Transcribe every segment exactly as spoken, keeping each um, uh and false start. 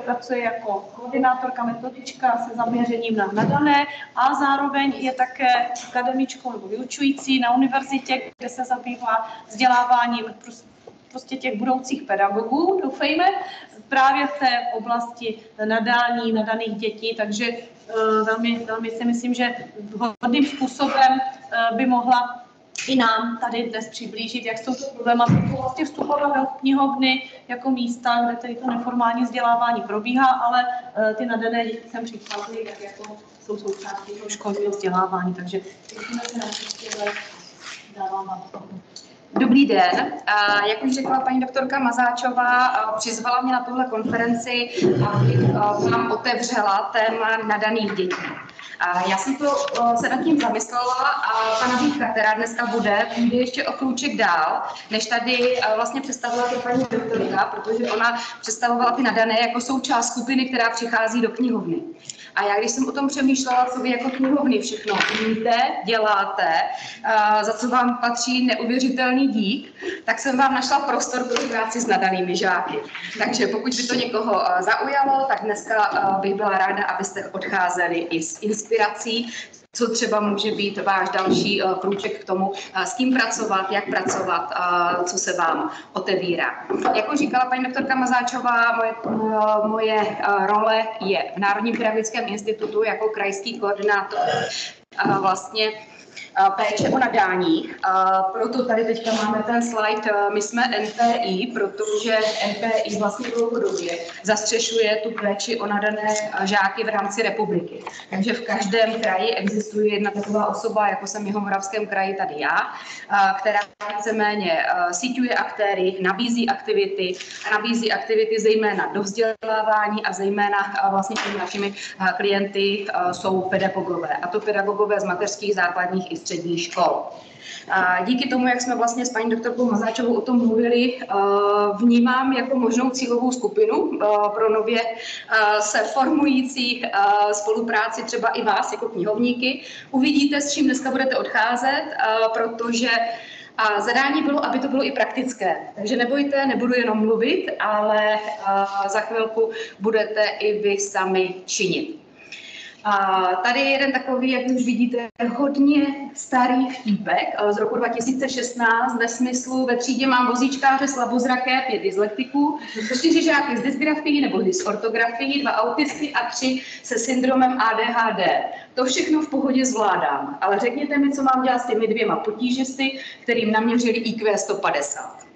pracuje jako koordinátorka, metodička se zaměřením na nadané a zároveň je také akademičkou nebo vyučující na univerzitě, kde se zabývá vzděláváním prostě těch budoucích pedagogů, doufejme, právě v té oblasti nadání, nadaných dětí, takže uh, velmi, velmi si myslím, že vhodným způsobem uh, by mohla i nám tady dnes přiblížit, jak jsou to problematiky vlastně vstupovat do knihovny jako místa, kde tady to neformální vzdělávání probíhá, ale uh, ty nadané děti jsem přicházely, tak jako jsou součástí toho školního vzdělávání, takže těšíme se na příště, dávám vám to. Dobrý den. Jak už řekla paní doktorka Mazáčová, přizvala mě na tuhle konferenci, abych vám otevřela téma nadaných dětí. Já jsem to se nad tím zamyslela a ta nabídka, která dneska bude, půjde ještě o krůček dál, než tady vlastně představila to paní doktorka, protože ona představovala ty nadané jako součást skupiny, která přichází do knihovny. A já, když jsem o tom přemýšlela, co vy jako knihovny všechno umíte, děláte, za co vám patří neuvěřitelný dík, tak jsem vám našla prostor pro práci s nadanými žáky. Takže pokud by to někoho zaujalo, tak dneska bych byla ráda, abyste odcházeli i s inspirací, co třeba může být váš další uh, krůček k tomu, uh, s kým pracovat, jak pracovat, uh, co se vám otevírá. Jak už říkala paní doktorka Mazáčová, moje, uh, moje uh, role je v Národním pedagogickém institutu jako krajský koordinátor uh, vlastně péče o nadání. Proto tady teďka máme ten slide. My jsme N P I, protože N P I vlastně dlouhodobě zastřešuje tu péči o nadané žáky v rámci republiky. Takže v každém kraji existuje jedna taková osoba, jako jsem v Jihomoravském kraji tady já, která víceméně síťuje aktéry, nabízí aktivity a nabízí aktivity zejména do vzdělávání a zejména vlastně těmi našimi klienty jsou pedagogové. A to pedagogové z mateřských, základních i středních škol. Díky tomu, jak jsme vlastně s paní doktorkou Mazáčovou o tom mluvili, vnímám jako možnou cílovou skupinu pro nově se formující spolupráci třeba i vás jako knihovníky. Uvidíte, s čím dneska budete odcházet, protože a zadání bylo, aby to bylo i praktické. Takže nebojte, nebudu jenom mluvit, ale za chvilku budete i vy sami činit. A tady je jeden takový, jak už vidíte, hodně starý vtípek z roku dva tisíce šestnáct ve smyslu: ve třídě mám vozíčkáře slabozraké, pět dyslektiků, čtyři žáky s dysgrafií nebo dysortografií, dva autisty a tři se syndromem A D H D. To všechno v pohodě zvládám, ale řekněte mi, co mám dělat s těmi dvěma potížisty, kterým naměřili I Q sto padesát.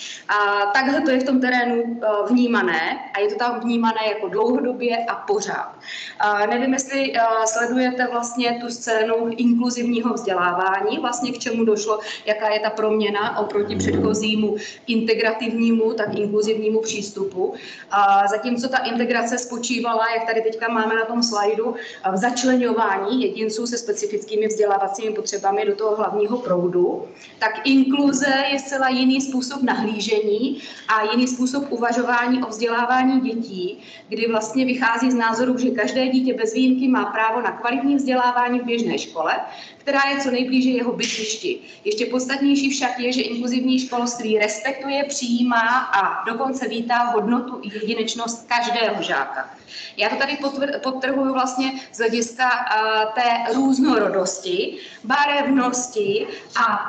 A takhle to je v tom terénu vnímané a je to tam vnímané jako dlouhodobě a pořád. A nevím, jestli sledujete vlastně tu scénu inkluzivního vzdělávání, vlastně k čemu došlo, jaká je ta proměna oproti předchozímu integrativnímu, tak inkluzivnímu přístupu. A zatímco ta integrace spočívala, jak tady teďka máme na tom slajdu, v začleňování jedinců se specifickými vzdělávacími potřebami do toho hlavního proudu, tak inkluze je zcela jiný způsob nahlížení a jiný způsob uvažování o vzdělávání dětí, kdy vlastně vychází z názoru, že každé dítě bez výjimky má právo na kvalitní vzdělávání v běžné škole, která je co nejblíže jeho bydlišti. Ještě podstatnější však je, že inkluzivní školství respektuje, přijímá a dokonce vítá hodnotu i jedinečnost každého žáka. Já to tady podtrhuju vlastně z hlediska uh, té různorodosti, barevnosti a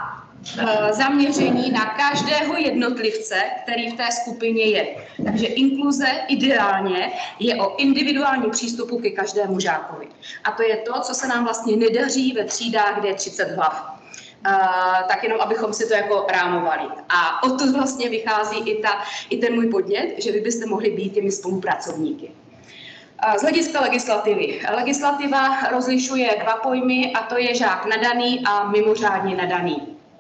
zaměření na každého jednotlivce, který v té skupině je. Takže inkluze ideálně je o individuální přístupu ke každému žákovi. A to je to, co se nám vlastně nedaří ve třídách, kde je třicet hlav. Uh, tak jenom, abychom si to jako rámovali. A o to vlastně vychází i, ta, i ten můj podnět, že vy byste mohli být těmi spolupracovníky. Z hlediska legislativy. Legislativa rozlišuje dva pojmy, a to je žák nadaný a mimořádně nadaný.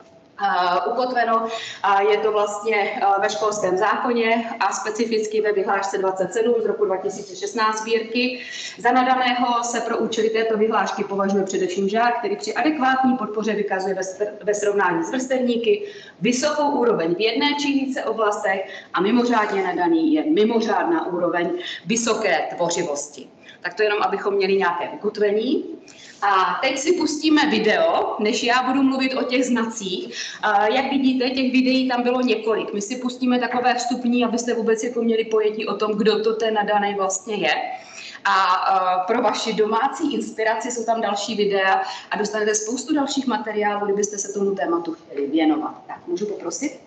Uh, ukotveno uh, je to vlastně uh, ve školském zákoně a specificky ve vyhlášce dvacet sedm z roku dva tisíce šestnáct sbírky. Za nadaného se pro účely této vyhlášky považuje především žák, který při adekvátní podpoře vykazuje ve, ve srovnání s vrstevníky vysokou úroveň v jedné či více oblastech a mimořádně nadaný je mimořádná úroveň vysoké tvořivosti. Tak to jenom, abychom měli nějaké ukotvení. A teď si pustíme video, než já budu mluvit o těch znacích. Jak vidíte, těch videí tam bylo několik. My si pustíme takové vstupní, abyste vůbec jako měli pojetí o tom, kdo to ten nadaný vlastně je. A pro vaši domácí inspiraci jsou tam další videa a dostanete spoustu dalších materiálů, kdybyste se tomu tématu chtěli věnovat. Tak, můžu poprosit?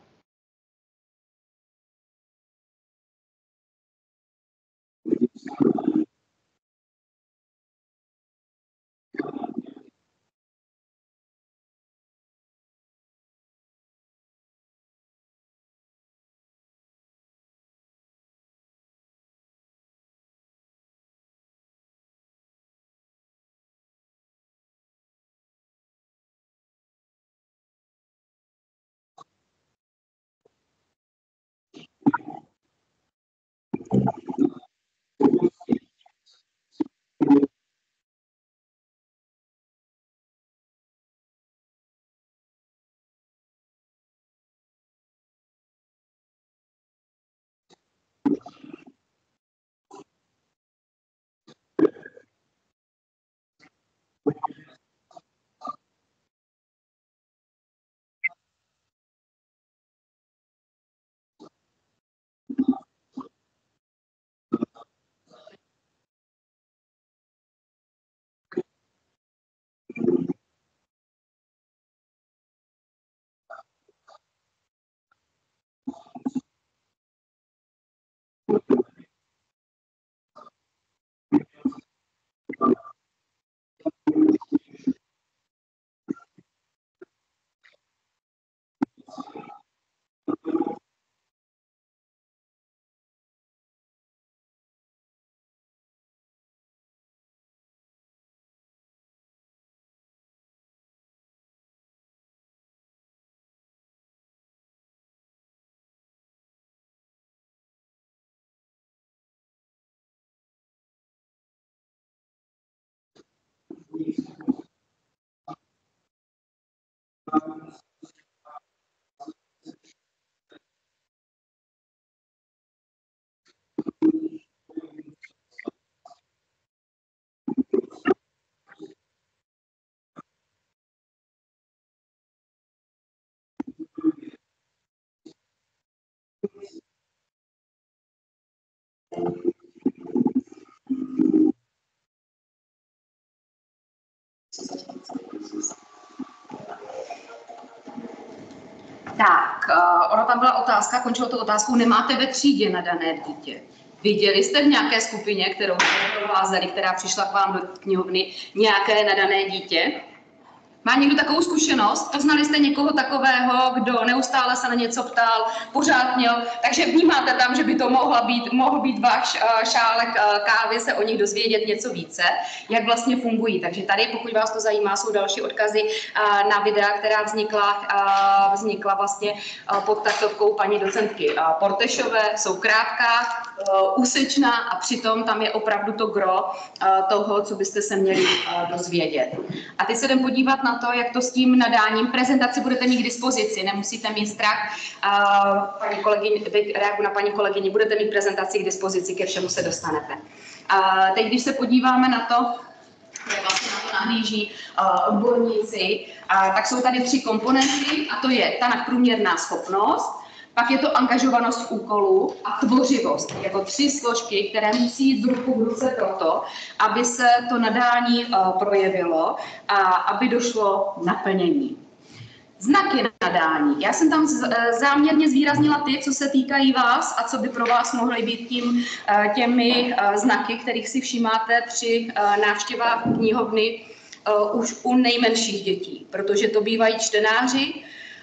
Tak, uh, ona tam byla otázka, končilo to otázkou, nemáte ve třídě nadané dítě. Viděli jste v nějaké skupině, kterou jste provázeli, která přišla k vám do knihovny, nějaké nadané dítě? Má někdo takovou zkušenost? Poznali jste někoho takového, kdo neustále se na něco ptal, pořád měl, takže vnímáte tam, že by to mohla být, mohl být váš uh, šálek uh, kávy, se o nich dozvědět něco více, jak vlastně fungují. Takže tady, pokud vás to zajímá, jsou další odkazy uh, na videa, která vznikla, uh, vznikla vlastně uh, pod taktovkou paní docentky uh, Portešové. Jsou krátká, uh, úsečná a přitom tam je opravdu to gro uh, toho, co byste se měli uh, dozvědět. A teď se jdem podívat na to, jak to s tím nadáním. Prezentaci budete mít k dispozici, nemusíte mít strach. Uh, paní kolegyni, reaguji na paní kolegyni, budete mít prezentaci k dispozici, ke všemu se dostanete. Uh, teď, když se podíváme na to, jak vlastně na to nahlíží uh, odborníci, uh, tak jsou tady tři komponenty, a to je ta nadprůměrná schopnost, pak je to angažovanost v úkolu a tvořivost, jako tři složky, které musí jít ruku v ruce proto, aby se to nadání uh, projevilo a aby došlo naplnění. Znaky nadání. Já jsem tam z, záměrně zvýraznila ty, co se týkají vás a co by pro vás mohly být tím, těmi uh, znaky, kterých si všímáte při uh, návštěvách knihovny uh, už u nejmenších dětí, protože to bývají čtenáři,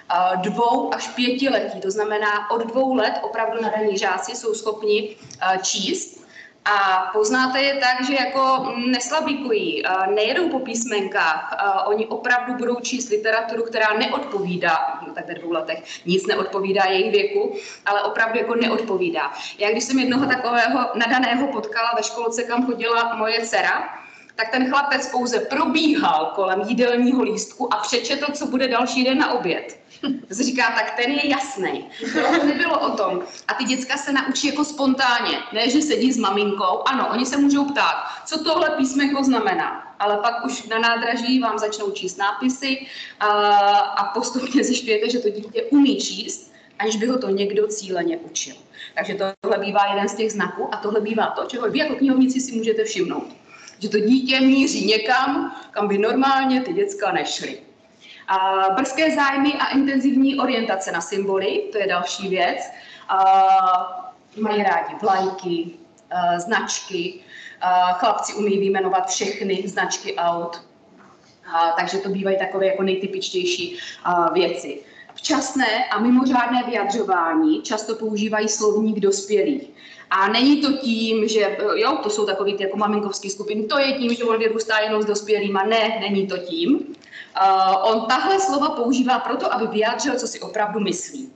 dvou až pětiletí, to znamená od dvou let opravdu nadaní žáci jsou schopni číst a poznáte je tak, že jako neslabíkují, nejedou po písmenkách, oni opravdu budou číst literaturu, která neodpovídá, no tak ve dvou letech nic neodpovídá jejich věku, ale opravdu jako neodpovídá. Já když jsem jednoho takového nadaného potkala ve školce, kam chodila moje dcera, tak ten chlapec pouze probíhal kolem jídelního lístku a přečetl, co bude další den na oběd. To se říká, tak ten je jasný. To nebylo o tom. A ty děcka se naučí jako spontánně, ne, že sedí s maminkou. Ano, oni se můžou ptát, co tohle písmenko znamená. Ale pak už na nádraží vám začnou číst nápisy a, a postupně zjišťujete, že to dítě umí číst, aniž by ho to někdo cíleně učil. Takže tohle bývá jeden z těch znaků a tohle bývá to, čeho vy jako knihovníci si můžete všimnout. Že to dítě míří někam, kam by normálně ty děcka nešly. A brzké zájmy a intenzivní orientace na symboly, to je další věc. A mají rádi vlajky, a značky, a chlapci umí vyjmenovat všechny značky aut, a takže to bývají takové jako nejtypičtější a, věci. Včasné a mimořádné vyjadřování často používají slovník dospělých. A není to tím, že jo, to jsou takové jako maminkovské skupiny, to je tím, že on vyrůstá jenom s dospělýma. Ne, není to tím. Uh, on tahle slova používá proto, aby vyjádřil, co si opravdu myslí.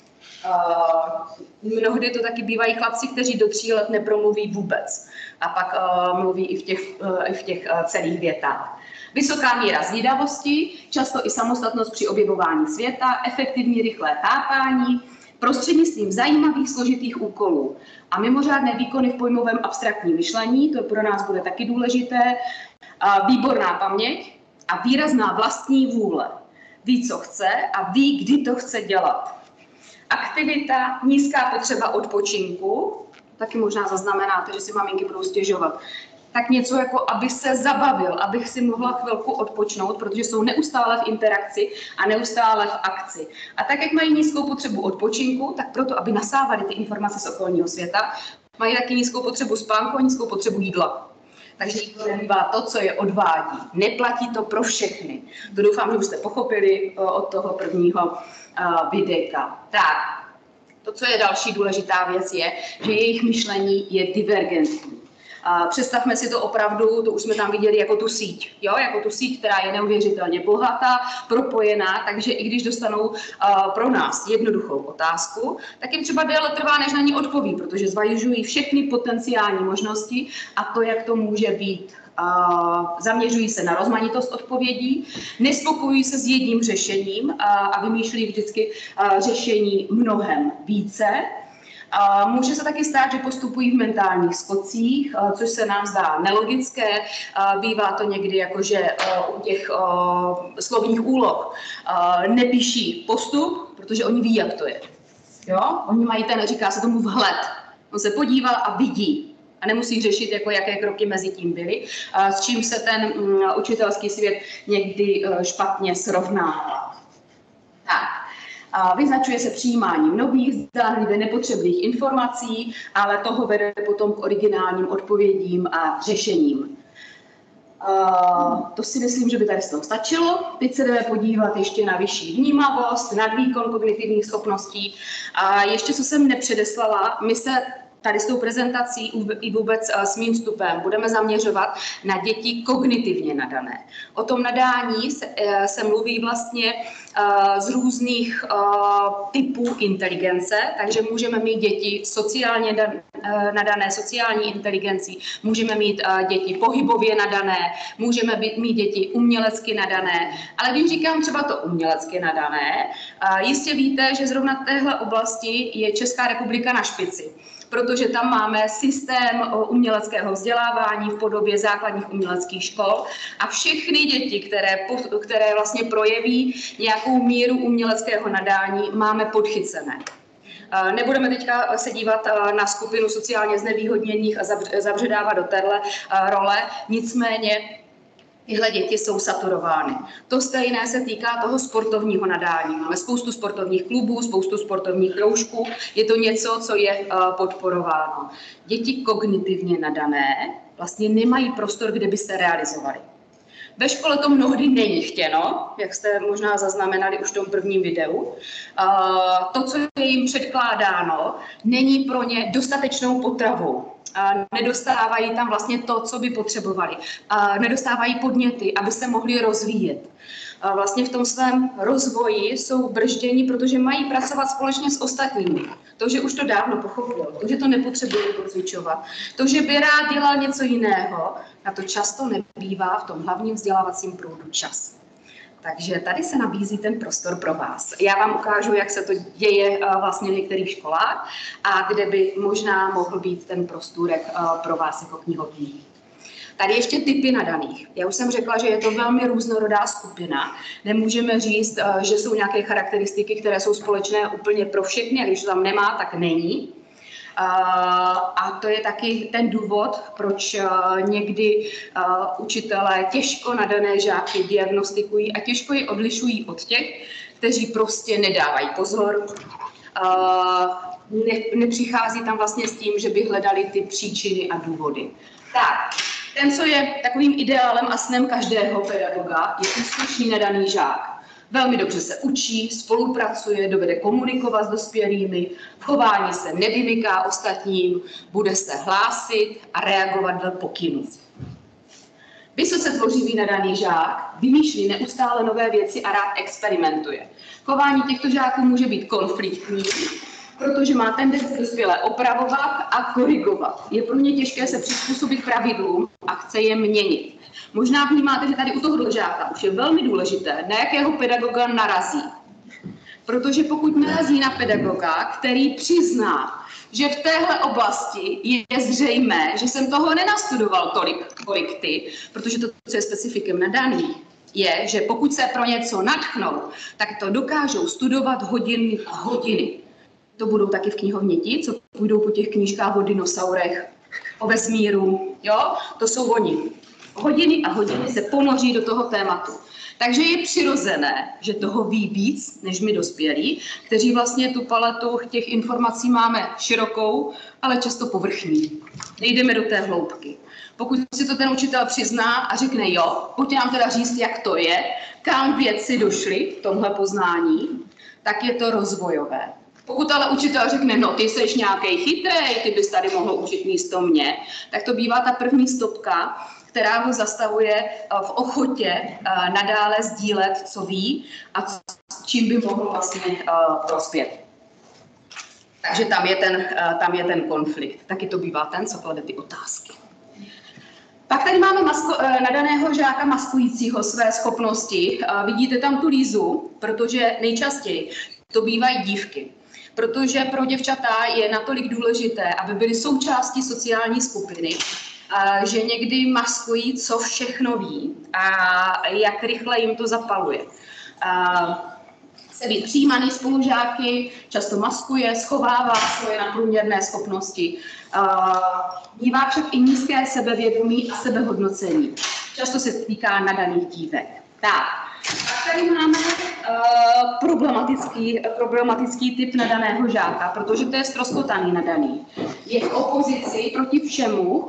Uh, mnohdy to taky bývají chlapci, kteří do tří let nepromluví vůbec. A pak uh, mluví i v těch, uh, i v těch uh, celých větách. Vysoká míra zvídavosti, často i samostatnost při objevování světa, efektivní rychlé chápání, prostřednictvím zajímavých složitých úkolů a mimořádné výkony v pojmovém abstraktním myšlení, to pro nás bude taky důležité, a výborná paměť a výrazná vlastní vůle. Ví, co chce a ví, kdy to chce dělat. Aktivita, nízká potřeba odpočinku, taky možná zaznamenáte, že si maminky budou stěžovat. Tak něco jako, aby se zabavil, abych si mohla chvilku odpočnout, protože jsou neustále v interakci a neustále v akci. A tak, jak mají nízkou potřebu odpočinku, tak proto, aby nasávali ty informace z okolního světa, mají taky nízkou potřebu spánku a nízkou potřebu jídla. Takže jídlo nebývá to, co je odvádí. Neplatí to pro všechny. To doufám, že už jste pochopili od toho prvního videa. Tak, to, co je další důležitá věc, je, že jejich myšlení je divergentní. Uh, představme si to opravdu, to už jsme tam viděli jako tu síť, jo? Jako tu síť, která je neuvěřitelně bohatá, propojená, takže i když dostanou uh, pro nás jednoduchou otázku, tak jim třeba déle trvá, než na ní odpoví, protože zvažují všechny potenciální možnosti a to, jak to může být. Uh, zaměřují se na rozmanitost odpovědí, nespokojují se s jedním řešením uh, a vymýšlí vždycky uh, řešení mnohem více. Uh, může se taky stát, že postupují v mentálních skocích, uh, což se nám zdá nelogické. Uh, bývá to někdy jako, že uh, u těch uh, slovních úloh uh, nepíší postup, protože oni ví, jak to je. Jo? Oni mají ten, říká se tomu vhled. On se podíval a vidí. A nemusí řešit, jako, jaké kroky mezi tím byly, uh, s čím se ten um, učitelský svět někdy uh, špatně srovnává. Tak. Vyznačuje se přijímáním nových, zdánlivě nepotřebných informací, ale toho vede potom k originálním odpovědím a řešením. Uh, to si myslím, že by tady z toho stačilo. Teď se jdeme podívat ještě na vyšší vnímavost, na výkon kognitivních schopností. A ještě, co jsem nepředeslala, my se tady s tou prezentací i vůbec s mým vstupem budeme zaměřovat na děti kognitivně nadané. O tom nadání se, se mluví vlastně z různých typů inteligence, takže můžeme mít děti sociálně nadané, sociální inteligencí, můžeme mít děti pohybově nadané, můžeme mít děti umělecky nadané, ale když říkám třeba to umělecky nadané, jistě víte, že zrovna v téhle oblasti je Česká republika na špici, protože tam máme systém uměleckého vzdělávání v podobě základních uměleckých škol a všechny děti, které, které vlastně projeví nějakou míru uměleckého nadání, máme podchycené. Nebudeme teďka se dívat na skupinu sociálně znevýhodněných a zabředávat do téhle role, nicméně tyhle děti jsou saturovány. To stejné se týká toho sportovního nadání. Máme spoustu sportovních klubů, spoustu sportovních kroužků. Je to něco, co je uh, podporováno. Děti kognitivně nadané vlastně nemají prostor, kde by se realizovali. Ve škole to mnohdy není chtěno, jak jste možná zaznamenali už v tom prvním videu. Uh, to, co je jim předkládáno, není pro ně dostatečnou potravou. Nedostávají tam vlastně to, co by potřebovali. Nedostávají podněty, aby se mohli rozvíjet. vlastně v tom svém rozvoji jsou bržděni, protože mají pracovat společně s ostatními. To, že už to dávno pochopil, to, že to nepotřebuje pocvičovat, to, že by rád dělal něco jiného, na to často nebývá v tom hlavním vzdělávacím proudu čas. Takže tady se nabízí ten prostor pro vás. Já vám ukážu, jak se to děje vlastně v některých školách a kde by možná mohl být ten prostůrek pro vás jako knihovník. Tady ještě typy nadaných. Já už jsem řekla, že je to velmi různorodá skupina. Nemůžeme říct, že jsou nějaké charakteristiky, které jsou společné úplně pro všechny, a když to tam nemá, tak není. A to je taky ten důvod, proč někdy učitelé těžko nadané žáky diagnostikují a těžko je odlišují od těch, kteří prostě nedávají pozor. Ne, nepřichází tam vlastně s tím, že by hledali ty příčiny a důvody. Tak, ten, co je takovým ideálem a snem každého pedagoga, je úspěšný nadaný žák. Velmi dobře se učí, spolupracuje, dovede komunikovat s dospělými, v chování se nevymyká ostatním, bude se hlásit a reagovat dle pokynů. Vysoce tvořivý nadaný žák vymýšlí neustále nové věci a rád experimentuje. Chování těchto žáků může být konfliktní, protože má tendenci dospělé opravovat a korigovat. Je pro ně těžké se přizpůsobit pravidlům a chce je měnit. Možná vnímáte, že tady u tohoto žáka už je velmi důležité, na jakého pedagoga narazí. Protože pokud narazí na pedagoga, který přizná, že v téhle oblasti je zřejmé, že jsem toho nenastudoval tolik, kolik ty, protože to, co je specifikem nadaný, je, že pokud se pro něco nadchnou, tak to dokážou studovat hodiny a hodiny. To budou taky v knihovně ti, co půjdou po těch knížkách o dinosaurech, o vesmíru, jo? To jsou oni. Hodiny a hodiny se ponoří do toho tématu. Takže je přirozené, že toho ví víc než my dospělí, kteří vlastně tu paletu těch informací máme širokou, ale často povrchní. Nejdeme do té hloubky. Pokud si to ten učitel přizná a řekne jo, pojď nám teda říct, jak to je, kam věci došly v tomhle poznání, tak je to rozvojové. Pokud ale učitel řekne, no ty seš nějaký chytrej, ty bys tady mohl učit místo mě, tak to bývá ta první stopka, která ho zastavuje v ochotě nadále sdílet, co ví a čím by mohl vlastně prospět. Takže tam je ten, tam je ten konflikt. Taky to bývá ten, co klade ty otázky. Pak tady máme masko, nadaného žáka maskujícího své schopnosti. Vidíte tam tu Lízu, protože nejčastěji to bývají dívky. Protože pro děvčata je natolik důležité, aby byly součástí sociální skupiny, že někdy maskují, co všechno ví a jak rychle jim to zapaluje. Chce být přijímaný spolužáky, často maskuje, schovává svoje nadprůměrné schopnosti. Mívá však i nízké sebevědomí a sebehodnocení. Často se týká nadaných dívek. Tak, tak tady máme uh, problematický, problematický typ nadaného žáka, protože to je ztroskotaný nadaný. Je v opozici proti všemu,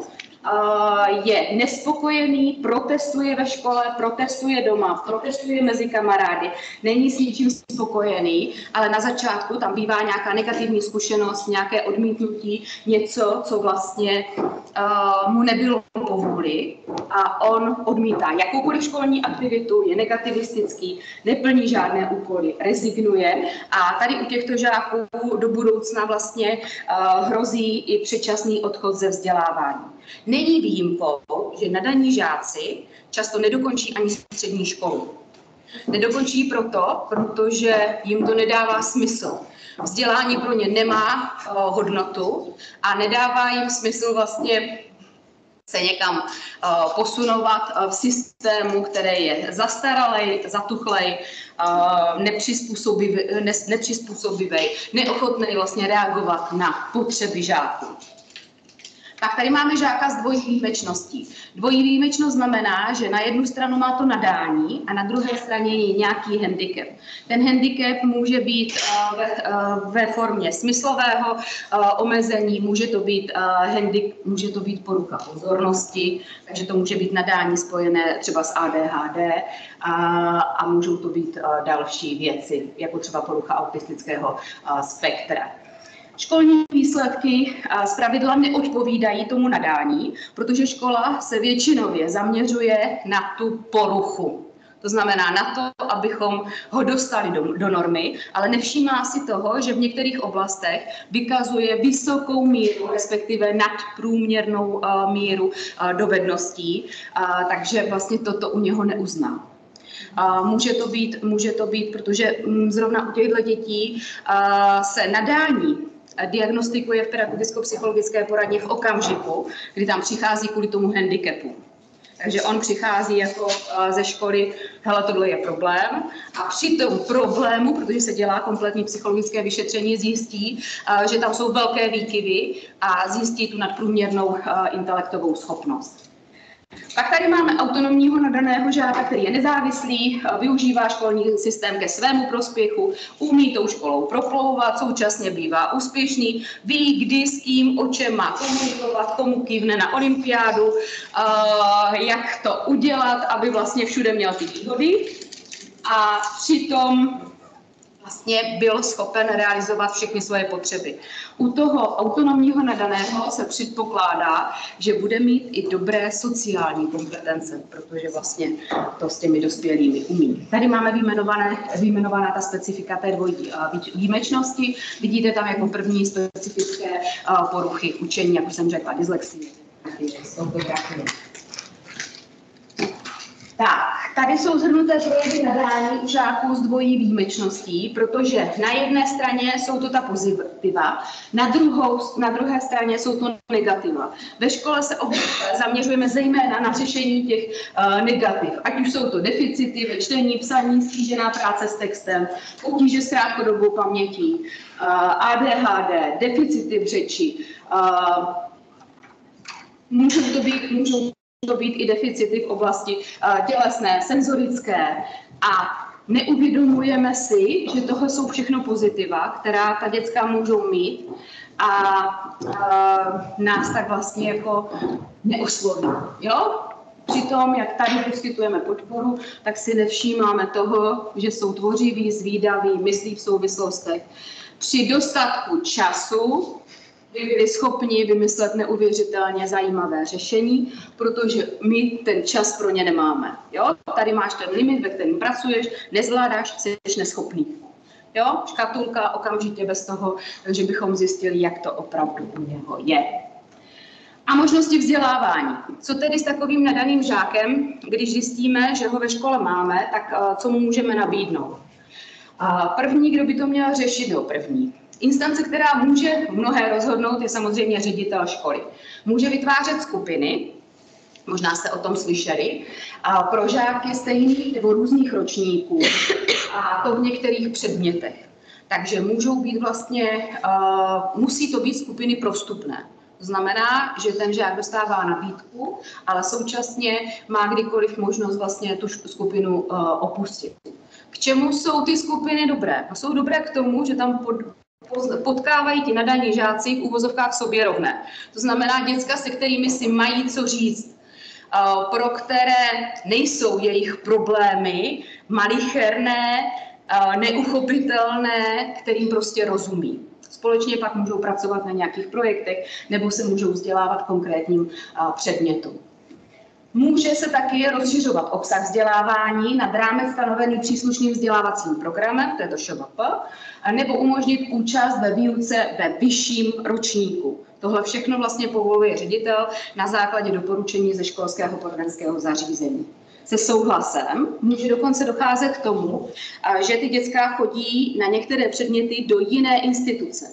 je nespokojený, protestuje ve škole, protestuje doma, protestuje mezi kamarády, není s ničím spokojený, ale na začátku tam bývá nějaká negativní zkušenost, nějaké odmítnutí, něco, co vlastně uh, mu nebylo po vůli a on odmítá jakoukoliv školní aktivitu, je negativistický, neplní žádné úkoly, rezignuje a tady u těchto žáků do budoucna vlastně uh, hrozí i předčasný odchod ze vzdělávání. Není výjimkou, že nadaní žáci často nedokončí ani střední školu. Nedokončí proto, protože jim to nedává smysl. Vzdělání pro ně nemá uh, hodnotu a nedává jim smysl vlastně se někam uh, posunovat uh, v systému, který je zastaralej, zatuchlej, uh, nepřizpůsobivý, ne, nepřizpůsobivý, neochotný vlastně reagovat na potřeby žáků. Tak tady máme žáka s dvojí výjimečností. Dvojí výjimečnost znamená, že na jednu stranu má to nadání a na druhé straně je nějaký handicap. Ten handicap může být uh, ve, uh, ve formě smyslového uh, omezení, může to být, uh, handic, může to být porucha pozornosti, takže to může být nadání spojené třeba s A D H D a, a můžou to být uh, další věci, jako třeba porucha autistického uh, spektra. Školní výsledky zpravidla neodpovídají tomu nadání, protože škola se většinově zaměřuje na tu poruchu. To znamená na to, abychom ho dostali do, do normy, ale nevšímá si toho, že v některých oblastech vykazuje vysokou míru, respektive nadprůměrnou uh, míru uh, dovedností, uh, takže vlastně toto u něho neuzná. Uh, může to být, může to být, protože um, zrovna u těchto dětí uh, se nadání diagnostikuje v pedagogicko-psychologické poradně v okamžiku, kdy tam přichází kvůli tomu handicapu. Takže on přichází jako ze školy, hele, tohle je problém. A při tom problému, protože se dělá kompletní psychologické vyšetření, zjistí, že tam jsou velké výkyvy a zjistí tu nadprůměrnou intelektovou schopnost. Pak tady máme autonomního nadaného žáka, který je nezávislý, využívá školní systém ke svému prospěchu, umí tou školou proplouvat, současně bývá úspěšný, ví, kdy, s kým, o čem má komunikovat, komu kývne na olympiádu, jak to udělat, aby vlastně všude měl ty výhody. A přitom vlastně byl schopen realizovat všechny svoje potřeby. U toho autonomního nadaného se předpokládá, že bude mít i dobré sociální kompetence, protože vlastně to s těmi dospělými umí. Tady máme vyjmenované, vyjmenovaná ta specifika té dvojí výjimečnosti. Vidíte tam jako první specifické poruchy učení, jak už jsem řekla, dyslexie. Tak, tady jsou shrnuté projevy nadání u žáků s dvojí výjimečností, protože na jedné straně jsou to ta pozitiva, na, druhou, na druhé straně jsou to negativa. Ve škole se obvykle zaměřujeme zejména na řešení těch uh, negativ, ať už jsou to deficity ve čtení, psaní, stížená práce s textem, potíže s krátkodobou pamětí, uh, A D H D, deficity v řeči, uh, můžou to být, můžou to být i deficity v oblasti uh, tělesné, senzorické a neuvědomujeme si, že tohle jsou všechno pozitiva, která ta děcka můžou mít a uh, nás tak vlastně jako neosloví. Jo? Přitom, jak tady poskytujeme podporu, tak si nevšímáme toho, že jsou tvořiví, zvídaví, myslí v souvislostech. Při dostatku času by byli schopni vymyslet neuvěřitelně zajímavé řešení, protože my ten čas pro ně nemáme. Jo? Tady máš ten limit, ve kterém pracuješ, nezvládáš, jsi neschopný. Jo? Škatulka okamžitě bez toho, že bychom zjistili, jak to opravdu u něho je. A možnosti vzdělávání. Co tedy s takovým nadaným žákem, když zjistíme, že ho ve škole máme, tak co mu můžeme nabídnout? První, kdo by to měl řešit, no první. Instance, která může mnohé rozhodnout, je samozřejmě ředitel školy. Může vytvářet skupiny, možná jste o tom slyšeli, a pro žáky stejných nebo různých ročníků, a to v některých předmětech. Takže můžou být vlastně, uh, musí to být skupiny prostupné. To znamená, že ten žák dostává nabídku, ale současně má kdykoliv možnost vlastně tu skupinu uh, opustit. K čemu jsou ty skupiny dobré? Jsou dobré k tomu, že tam pod potkávají ti nadaní žáci v uvozovkách sobě rovné. To znamená děcka, se kterými si mají co říct, pro které nejsou jejich problémy malicherné, neuchopitelné, kterým prostě rozumí. Společně pak můžou pracovat na nějakých projektech nebo se můžou vzdělávat konkrétním předmětům. Může se taky rozšiřovat obsah vzdělávání nad rámec stanovený příslušným vzdělávacím programem, to je to Š V P, nebo umožnit účast ve výuce ve vyšším ročníku. Tohle všechno vlastně povoluje ředitel na základě doporučení ze školského poradenského zařízení. Se souhlasem může dokonce docházet k tomu, že ty děcka chodí na některé předměty do jiné instituce.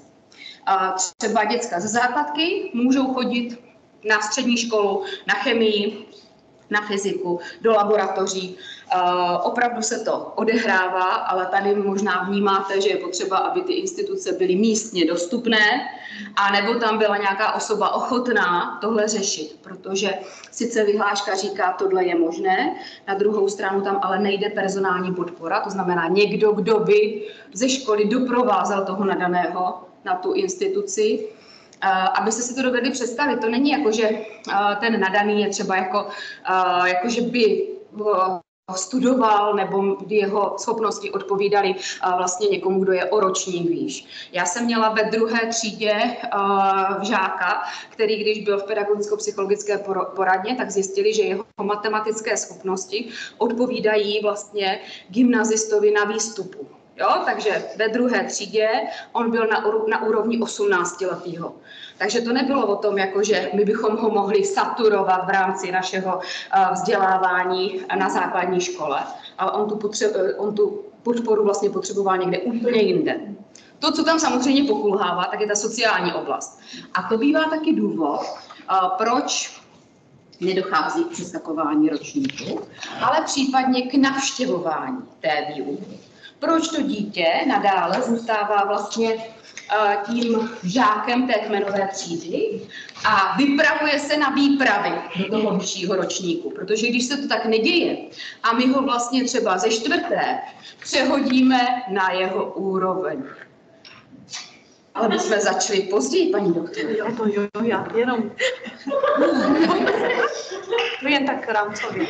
Třeba děcka ze základky můžou chodit na střední školu, na chemii, na fyziku, do laboratoří. Uh, opravdu se to odehrává, ale tady možná vnímáte, že je potřeba, aby ty instituce byly místně dostupné, a nebo tam byla nějaká osoba ochotná tohle řešit, protože sice vyhláška říká, tohle je možné, na druhou stranu tam ale nejde personální podpora, to znamená někdo, kdo by ze školy doprovázel toho nadaného na tu instituci. Uh, abyste si to dovedli představit, to není jako, že uh, ten nadaný je třeba jako, uh, jako že by uh, studoval nebo kdy jeho schopnosti odpovídaly vlastně někomu, kdo je o ročník výš. Já jsem měla ve druhé třídě uh, žáka, který když byl v pedagogicko-psychologické poradně, tak zjistili, že jeho matematické schopnosti odpovídají vlastně gymnazistovi na výstupu. Jo, takže ve druhé třídě on byl na, na úrovni osmnáctiletého. Takže to nebylo o tom, jako že my bychom ho mohli saturovat v rámci našeho uh, vzdělávání na základní škole, ale on tu, potře- on tu podporu vlastně potřeboval někde úplně jinde. To, co tam samozřejmě pokulhává, tak je ta sociální oblast. A to bývá taky důvod, uh, proč nedochází k přeskakování ročníku, ale případně k navštěvování té výuky. Proč to dítě nadále zůstává vlastně uh, tím žákem té kmenové třídy a vypravuje se na výpravy do toho vyššího ročníku. Protože když se to tak neděje a my ho vlastně třeba ze čtvrté přehodíme na jeho úroveň. Ale my jsme začali později, paní doktor. Jo, to jo, já jenom. To jen tak rámcově.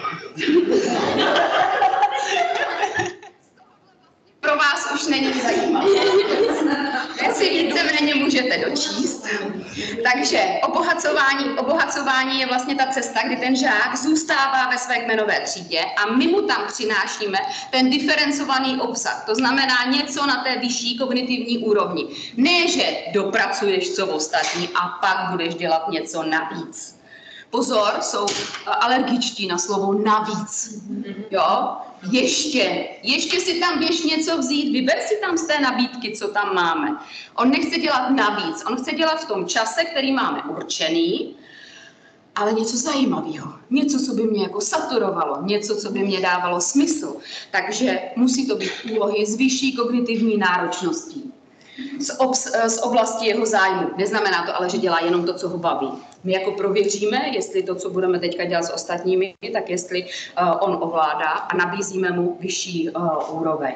Pro vás už není zajímavé. Vy si víceméně můžete dočíst. Takže obohacování, obohacování je vlastně ta cesta, kdy ten žák zůstává ve své kmenové třídě a my mu tam přinášíme ten diferencovaný obsah. To znamená něco na té vyšší kognitivní úrovni. Ne, že dopracuješ co ostatní a pak budeš dělat něco navíc. Pozor, jsou alergičtí na slovo navíc. Jo? Ještě, ještě si tam běž něco vzít, vyber si tam z té nabídky, co tam máme. On nechce dělat navíc, on chce dělat v tom čase, který máme určený, ale něco zajímavého, něco, co by mě jako saturovalo, něco, co by mě dávalo smysl. Takže musí to být úlohy s vyšší kognitivní náročností. Z, obs, z oblasti jeho zájmu. Neznamená to ale, že dělá jenom to, co ho baví. My jako prověříme, jestli to, co budeme teďka dělat s ostatními, tak jestli uh, on ovládá a nabízíme mu vyšší uh, úroveň.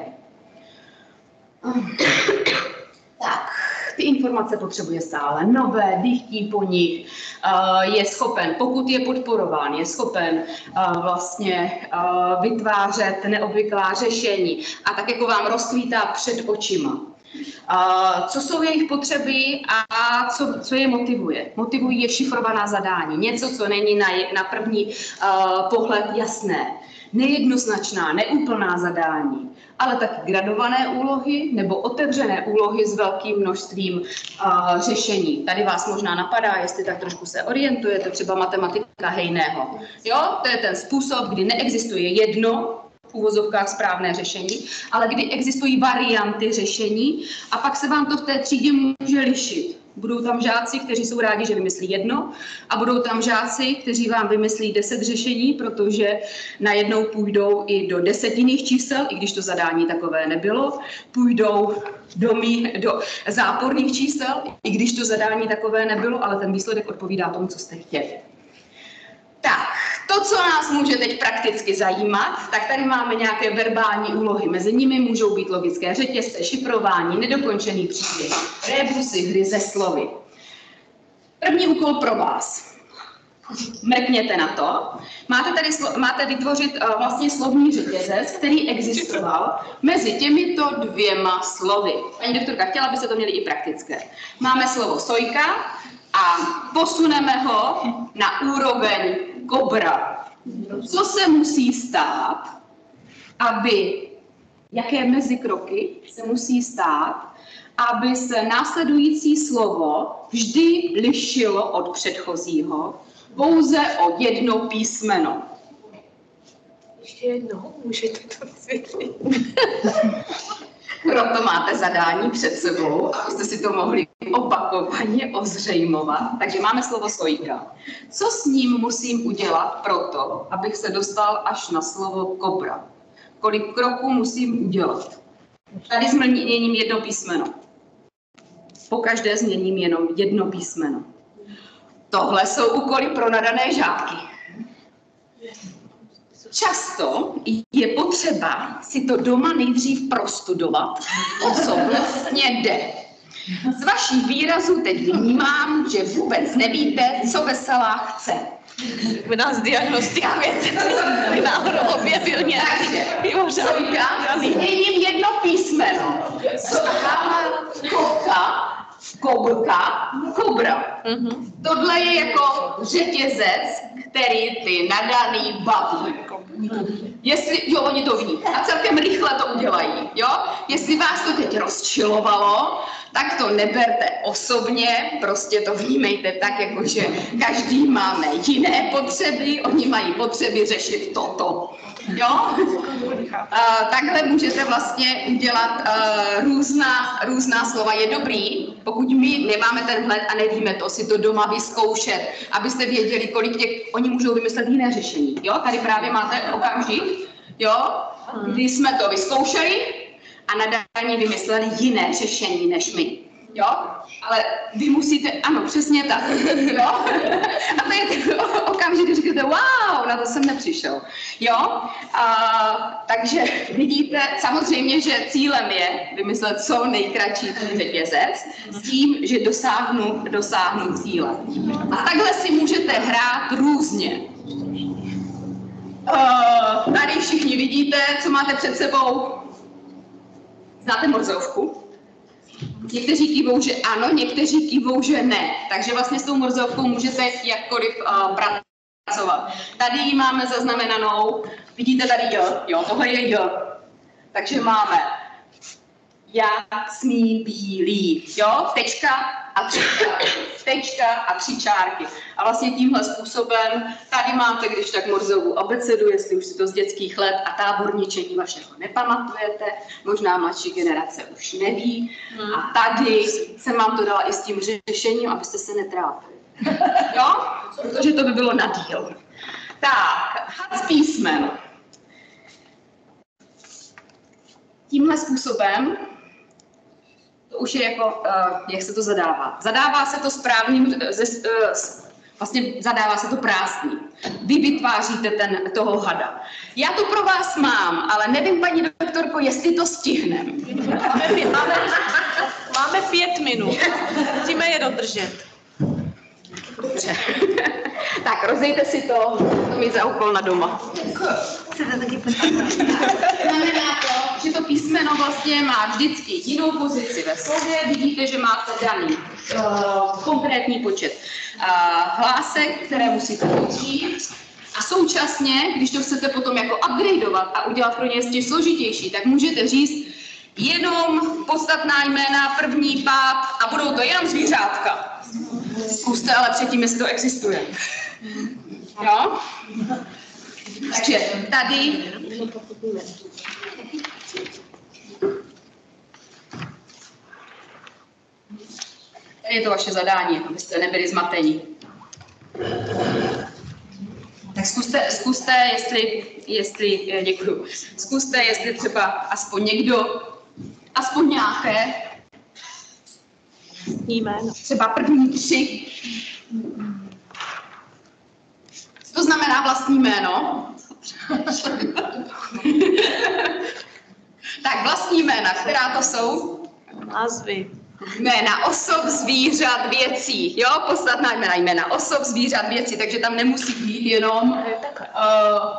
Tak, ty informace potřebuje stále nové, dychtí po nich, uh, je schopen, pokud je podporován, je schopen uh, vlastně uh, vytvářet neobvyklá řešení a tak jako vám rozkvítá před očima. Uh, co jsou jejich potřeby a co, co je motivuje? Motivují je šifrovaná zadání, něco, co není na, na první uh, pohled jasné, nejednoznačná, neúplná zadání, ale taky gradované úlohy nebo otevřené úlohy s velkým množstvím uh, řešení. Tady vás možná napadá, jestli tak trošku se orientujete, třeba matematika Hejného. Jo, to je ten způsob, kdy neexistuje jedno v uvozovkách správné řešení, ale kdy existují varianty řešení a pak se vám to v té třídě může lišit. Budou tam žáci, kteří jsou rádi, že vymyslí jedno a budou tam žáci, kteří vám vymyslí deset řešení, protože najednou půjdou i do desetinných čísel, i když to zadání takové nebylo, půjdou do, mí, do záporných čísel, i když to zadání takové nebylo, ale ten výsledek odpovídá tomu, co jste chtěli. Tak, to, co nás může teď prakticky zajímat, tak tady máme nějaké verbální úlohy. Mezi nimi můžou být logické řetězce, šifrování, nedokončený příběh, rébusy, hry ze slovy. První úkol pro vás. Mrkněte na to. Máte tady máte vytvořit uh, vlastně slovní řetězec, který existoval mezi těmito dvěma slovy. Paní doktorka, chtěla byste to měli i praktické. Máme slovo sojka a posuneme ho na úroveň kobra. Co se musí stát, aby, jaké mezikroky se musí stát, aby se následující slovo vždy lišilo od předchozího pouze o jedno písmeno. Ještě jednou, můžete to vysvětlit. Proto máte zadání před sebou, abyste si to mohli opakovaně ozřejmovat. Takže máme slovo sojka. Co s ním musím udělat proto, abych se dostal až na slovo kobra? Kolik kroků musím udělat? Tady změním jedno písmeno. Pokaždé změním jenom jedno písmeno. Tohle jsou úkoly pro nadané žáky. Často je potřeba si to doma nejdřív prostudovat, o co vlastně jde. Z vašich výrazů teď vnímám, že vůbec nevíte, co veselá chce. Vy nás diagnostikujete, vy náhodou objevil nějaký mimořádný. Změním jedno písmeno. Skála, koka, kobrka, kobra. Mm-hmm. Tohle je jako řetězec, který ty nadaný baví. Jestli, jo, oni to ví a celkem rychle to udělají, jo? Jestli vás to teď rozčilovalo, tak to neberte osobně, prostě to vnímejte tak, jako že každý máme jiné potřeby, oni mají potřeby řešit toto, jo? Uh, takhle můžete vlastně udělat uh, různá, různá slova. Je dobrý, pokud my nemáme ten vhled a nevíme to, si to doma vyzkoušet, abyste věděli, kolik těch, oni můžou vymyslet jiné řešení, jo? Tady právě máte okamžik, jo? Kdy jsme to vyzkoušeli a nadaní vymysleli jiné řešení než my. Jo? Ale vy musíte, ano, přesně tak. Jo? A to je ten okamžik, kdy říkáte, wow, na to jsem nepřišel. Jo? A, takže vidíte, samozřejmě, že cílem je vymyslet co nejkratší řetězec s tím, že dosáhnu, dosáhnu cíle. A takhle si můžete hrát různě. Uh, tady všichni vidíte, co máte před sebou. Znáte morzovku? Někteří kývou, že ano, někteří kývou, že ne. Takže vlastně s tou morzovkou můžete jakkoliv uh, pracovat. Tady ji máme zaznamenanou. Vidíte tady J, jo, tohle je J. Takže máme jasný, bílý, jo, tečka a tři čárky, tečka a tři čárky. A vlastně tímhle způsobem tady máte, když tak morzovu abecedu, jestli už si to z dětských let a táborničení vašeho nepamatujete, možná mladší generace už neví. Hmm. A tady jsem vám to dala i s tím řešením, abyste se netrápili. Jo? Protože to by bylo na díl. Tak, had s písmem. Tímhle způsobem to už je jako, uh, jak se to zadává. Zadává se to správným, ze, uh, vlastně zadává se to prázdný. Vy vytváříte ten, toho hada. Já to pro vás mám, ale nevím, paní doktorko, jestli to stihneme. Máme, máme, máme pět minut. Musíme je dodržet. Dobře. Tak, rozdejte si to, to mi za úkol na doma. Znamená to, že to písmeno vlastně má vždycky jinou pozici ve slově. Vidíte, že máte daný uh, konkrétní počet uh, hlásek, které musíte použít. A současně, když to chcete potom jako upgradeovat a udělat pro ně ještě složitější, tak můžete říct jenom podstatná jména, první, pát a budou to jenom zvířátka. Zkuste ale předtím, jestli to existuje. Jo? Takže tady tady je to vaše zadání, abyste nebyli zmateni. Tak zkuste, zkuste, jestli, jestli, děkuju, zkuste, jestli třeba aspoň někdo, aspoň nějaké, jméno. Třeba první tři. Co to znamená vlastní jméno? Tak vlastní jména, která to jsou? Názvy. Jména osob, zvířat, věcí. Jo, podstatná jména, jména osob, zvířat, věcí, takže tam nemusí být jenom... Uh,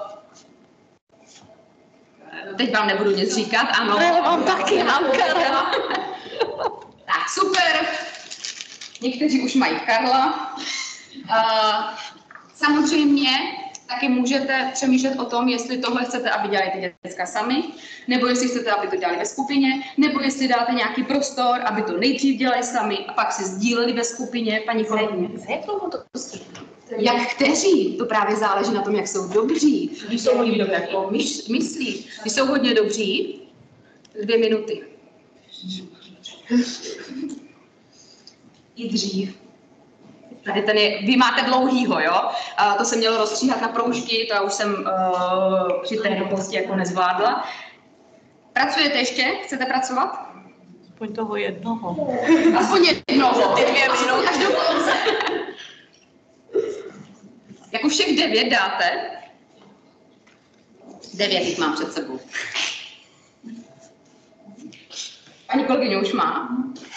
teď vám nebudu nic říkat, ano. Já vám taky, mám Karla. Tak, super. Někteří už mají Karla. Uh, samozřejmě taky můžete přemýšlet o tom, jestli tohle chcete, aby dělali ty děcka sami, nebo jestli chcete, aby to dělali ve skupině, nebo jestli dáte nějaký prostor, aby to nejdřív dělali sami a pak si sdíleli ve skupině, paní kolegyně. Jak dlouho to prostě? Jak kteří? To právě záleží na tom, jak jsou dobří. Když jsou hodně dobří, jako myslí. Když jsou hodně dobří, dvě minuty. I dřív. Tady ten je, vy máte dlouhýho, jo? A to se mělo rozstříhat na proužky, to já už jsem uh, při té doposti jako nezvládla. Pracujete ještě? Chcete pracovat? Aspoň toho jednoho. Aspoň jednoho. Za ty dvě minuty. Až do konce. Jako všech devět dáte? Devět jich mám před sebou. Paní kolegyně už má.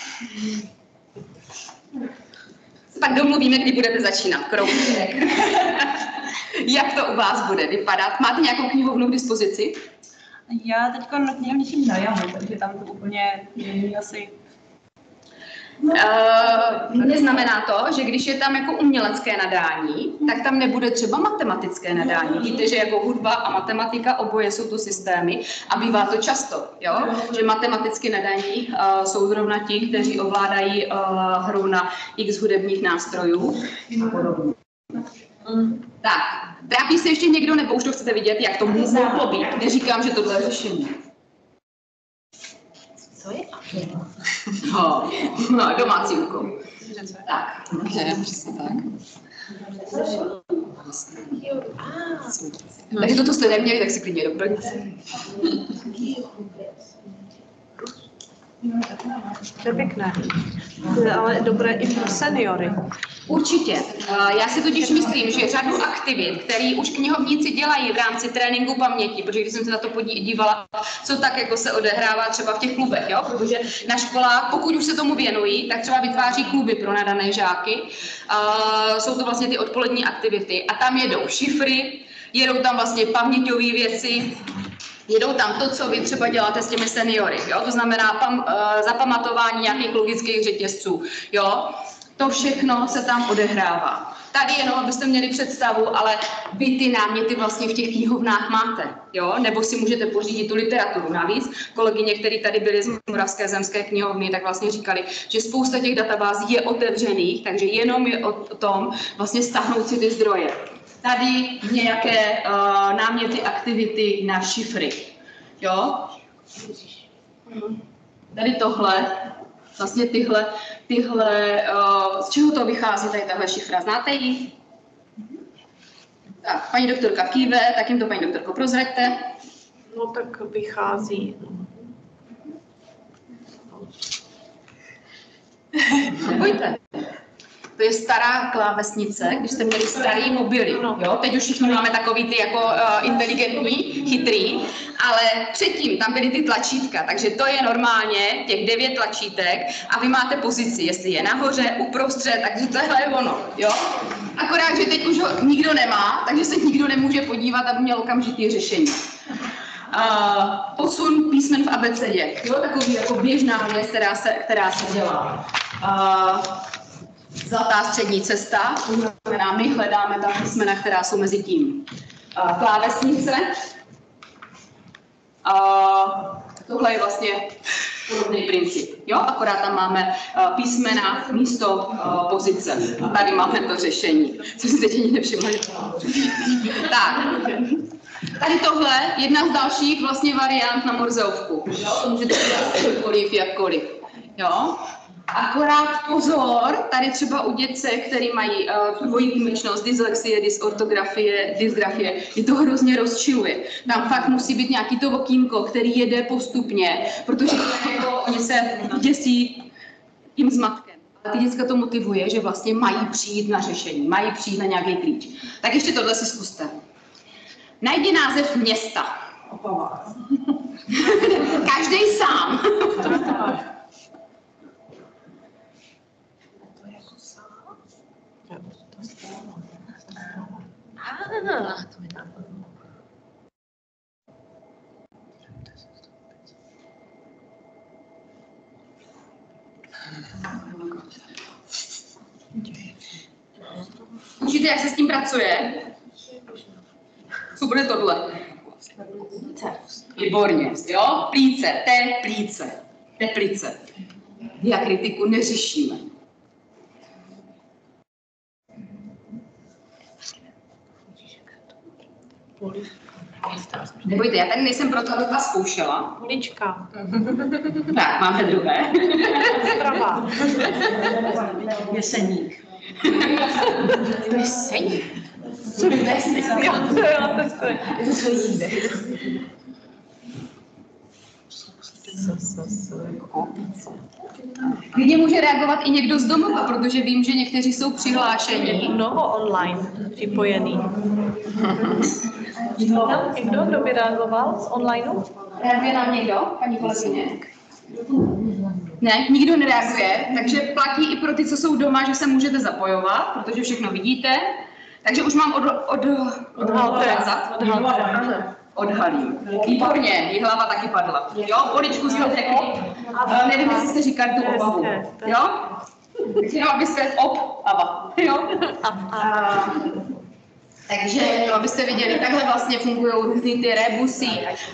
Pak domluvíme, kdy budete začínat. Kroužek. Jak to u vás bude vypadat? Máte nějakou knihovnu k dispozici? Já teď knihovničím na jamu, takže tam to úplně není asi... Uh, neznamená to, že když je tam jako umělecké nadání, tak tam nebude třeba matematické nadání. Víte, že jako hudba a matematika oboje jsou to systémy a bývá to často, jo? Že matematické nadání uh, jsou zrovna ti, kteří ovládají uh, hru na x hudebních nástrojů. Tak, trápí se ještě někdo, nebo už to chcete vidět, jak to mohlo být? Neříkám, že tohle je řešení. Co je? No, no, domácí úkol. Tak, Ne, přesně tak. takže toto jste neměli, tak si klidně doplňte. To je pěkné. To je ale dobré i pro seniory. Určitě. Já si totiž myslím, že řadu aktivit, které už knihovníci dělají v rámci tréninku paměti, protože když jsem se na to podívala, co tak jako se odehrává třeba v těch klubech, jo? Protože na školách, pokud už se tomu věnují, tak třeba vytváří kluby pro nadané žáky. Uh, jsou to vlastně ty odpolední aktivity a tam jedou šifry, jedou tam vlastně paměťové věci, jedou tam to, co vy třeba děláte s těmi seniory, jo? To znamená pam, uh, zapamatování nějakých logických řetězců, jo? To všechno se tam odehrává. Tady jenom, abyste měli představu, ale vy ty náměty vlastně v těch knihovnách máte, jo? Nebo si můžete pořídit tu literaturu. Navíc kolegyně, které tady byly z Moravské zemské knihovny, tak vlastně říkali, že spousta těch databází je otevřených, takže jenom je o tom vlastně stáhnout si ty zdroje. Tady nějaké uh, náměty, aktivity na šifry, jo? Tady tohle. Vlastně tyhle, tyhle uh, z čeho to vychází tady tahle šifra? Znáte ji? Tak, paní doktorka kýve, tak jim to paní doktorko prozraďte. No tak vychází. Nebojte. To je stará klávesnice, když jste měli starý mobily, jo? Teď už všichni máme takový ty jako uh, inteligentní, chytrý, ale předtím tam byly ty tlačítka, takže to je normálně těch devět tlačítek a vy máte pozici, jestli je nahoře, uprostřed, takže tohle je ono, jo? Akorát, že teď už ho nikdo nemá, takže se nikdo nemůže podívat, aby měl okamžitý řešení. Uh, posun písmen v abecedě, jo? Takový jako běžná věc, která se, která se dělá. Uh, Zlatá střední cesta, to znamená, my hledáme ta písmena, která jsou mezi tím. Uh, klávesnice. Uh, tohle je vlastně podobný princip. Jo? Akorát tam máme uh, písmena místo uh, pozice. A tady máme to řešení, co si teď ani nevšimli. Tak. Tady tohle je jedna z dalších vlastně variant na morzeovku. Jo? To můžete dělat jakkoliv, jakkoliv. Jo? Akorát pozor, tady třeba u dětce, který mají uh, dvojí výjimečnost, dyslexie, dysortografie, dysgrafie, je to hrozně rozčiluje. Tam fakt musí být nějaký to okýnko, který jede postupně, protože jako, oni se děsí tím zmatkem. A ty děcka to motivuje, že vlastně mají přijít na řešení, mají přijít na nějaký klíč. Tak ještě tohle si zkuste. Najdi název města. Každý sám. Ah, to mi napadlo. Učíte, jak se s tím pracuje? Co bude tohle? Výborně, jo? Plíce, teplíce, teplice. Diakritiku neřešíme. Nebojte, já tady nejsem proto, abych vás zkoušela. Polička. Tak, máme druhé. Zprava. Jeseník. Jeseník. Co je jeseník? Jo, to je to je. To je jinde. Klidně může reagovat i někdo z domova, protože vím, že někteří jsou přihlášení. Mnoho online připojený. Někdo, někdo, kdo by reagoval z onlineu? Reaguje nám někdo, paní kolegyně? Ne, nikdo nereaguje, takže platí i pro ty, co jsou doma, že se můžete zapojovat, protože všechno vidíte. Takže už mám od, od, od, odházat. Odhalím. Výborně, jí hlava taky padla. Jo, poličku jste řekli. Nevím, jestli jste říkali tu obavu. Jo? Takže jenom abyste op, ava. Jo? A, takže, no, abyste viděli, takhle vlastně fungují různý ty rebusy,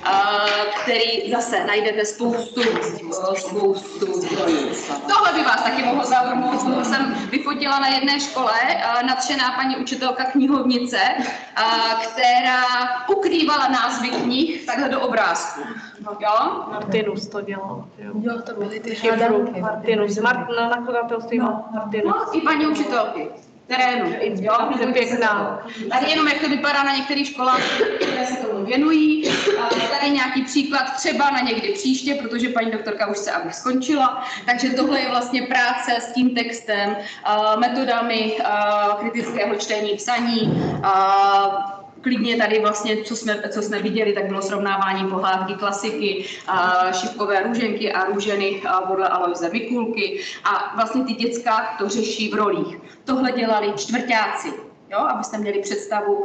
který zase najdete spoustu, spoustu zdrojů. Tohle by vás taky mohlo zaujmout, toho jsem vyfotila na jedné škole, nadšená paní učitelka knihovnice, která ukrývala názvy knih takhle do obrázku. Jo? Martinus to dělal. Jo, jo to byly ty šifru. Martinus, Mart, na nakladatelství no. Martinus. No, i paní učitelky. Terénu. Jo, je pěkná. Tady jenom jak to vypadá na některých školách, které se tomu věnují. Tady nějaký příklad třeba na někdy příště, protože paní doktorka už se abych skončila. Takže tohle je vlastně práce s tím textem, metodami kritického čtení, psaní. Klidně tady vlastně, co jsme, co jsme viděli, tak bylo srovnávání pohádky, klasiky, Šipkové růženky a růženy podle Aloise Mikulky. A vlastně ty děcka to řeší v rolích. Tohle dělali čtvrťáci, jo, abyste měli představu.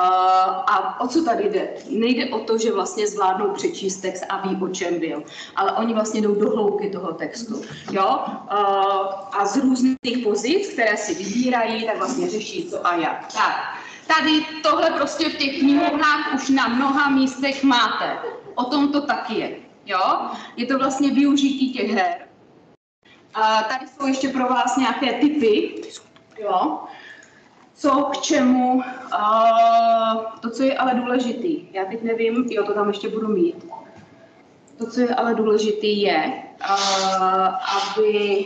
A o co tady jde? Nejde o to, že vlastně zvládnou přečíst text a ví, o čem byl, ale oni vlastně jdou do hloubky toho textu. Jo? A z různých pozic, které si vybírají, tak vlastně řeší co a jak. Tak. Tady tohle prostě v těch knihovnách už na mnoha místech máte. O tom to taky je. Jo? Je to vlastně využití těch her. A tady jsou ještě pro vás nějaké tipy. Jo? Co k čemu. A to, co je ale důležitý. Já teď nevím, jo, to tam ještě budu mít. To, co je ale důležitý, je, a, aby...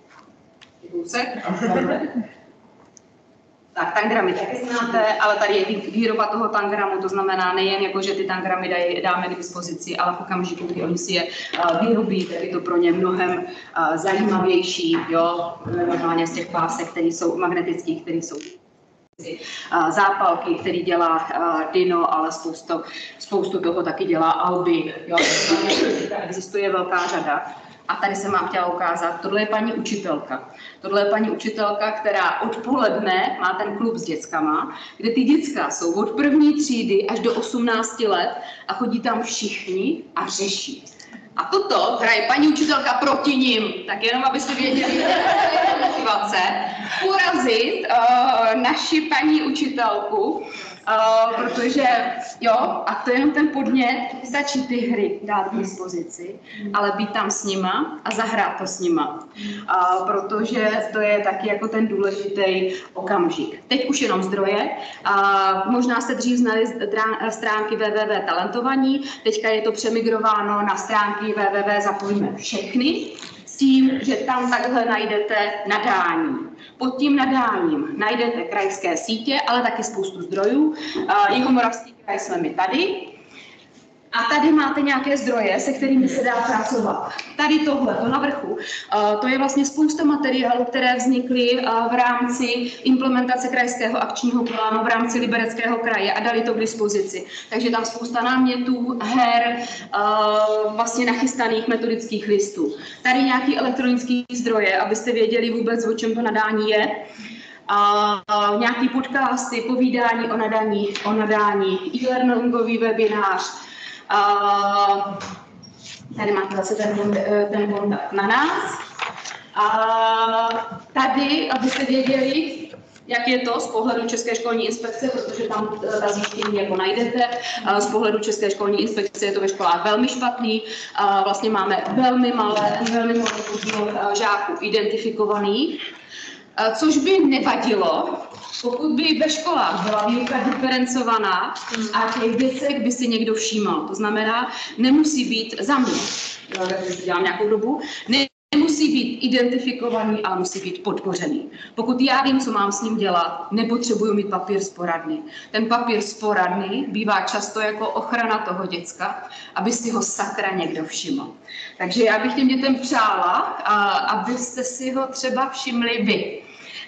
Tak, tangramy taky znáte, ale tady je výroba toho tangramu, to znamená nejen jako, že ty tangramy daj, dáme k dispozici, ale v okamžiku, kdy oni si je uh, vyrobí, tak je to pro ně mnohem uh, zajímavější, jo, normálně z těch pásek, které jsou magnetických, které jsou uh, zápalky, který dělá uh, Dino, ale spoustu, spoustu toho taky dělá Albi, jo, existuje velká řada. A tady jsem vám chtěla ukázat, tohle je paní učitelka. Tohle je paní učitelka, která odpoledne má ten klub s dětskama, kde ty děcka jsou od první třídy až do osmnácti let a chodí tam všichni a řeší. A toto hraje paní učitelka proti nim, tak jenom abyste věděli, že je motivace urazit uh, naši paní učitelku, Uh, protože jo, a to je jenom ten podnět, stačí ty hry dát k dispozici, ale být tam s nima a zahrát to s nima, uh, protože to je taky jako ten důležitý okamžik. Teď už jenom zdroje, uh, možná jste dřív znali stránky w w w tečka talentovaní, teďka je to přemigrováno na stránky w w w tečka zapojíme všechny, s tím, že tam takhle najdete nadání. Pod tím nadáním najdete krajské sítě, ale taky spoustu zdrojů. Jihomoravský kraj jsme my tady. A tady máte nějaké zdroje, se kterými se dá pracovat. Tady tohle, to na vrchu, to je vlastně spousta materiálů, které vznikly v rámci implementace krajského akčního plánu v rámci Libereckého kraje a dali to k dispozici. Takže tam spousta námětů, her, vlastně nachystaných metodických listů. Tady nějaký elektronický zdroje, abyste věděli vůbec, o čem to nadání je. A, a nějaký podcasty, povídání o nadání, o nadání, e-learningový webinář. A tady máte zase ten, ten kontakt na nás. A tady, abyste věděli, jak je to z pohledu České školní inspekce, protože tam ta zjištění jako najdete. Z pohledu České školní inspekce je to ve školách velmi špatný. Vlastně máme velmi malé, velmi malé podíl žáků identifikovaných, což by nevadilo, pokud by ve školách byla výuka diferencovaná a těch děcek by si někdo všímal. To znamená, nemusí být za mě, když dělám nějakou dobu, ne, nemusí být identifikovaný, ale musí být podpořený. Pokud já vím, co mám s ním dělat, nepotřebuju mít papír z poradny. Ten papír z poradny bývá často jako ochrana toho děcka, aby si ho sakra někdo všiml. Takže já bych těm dětem přála, abyste si ho třeba všimli vy.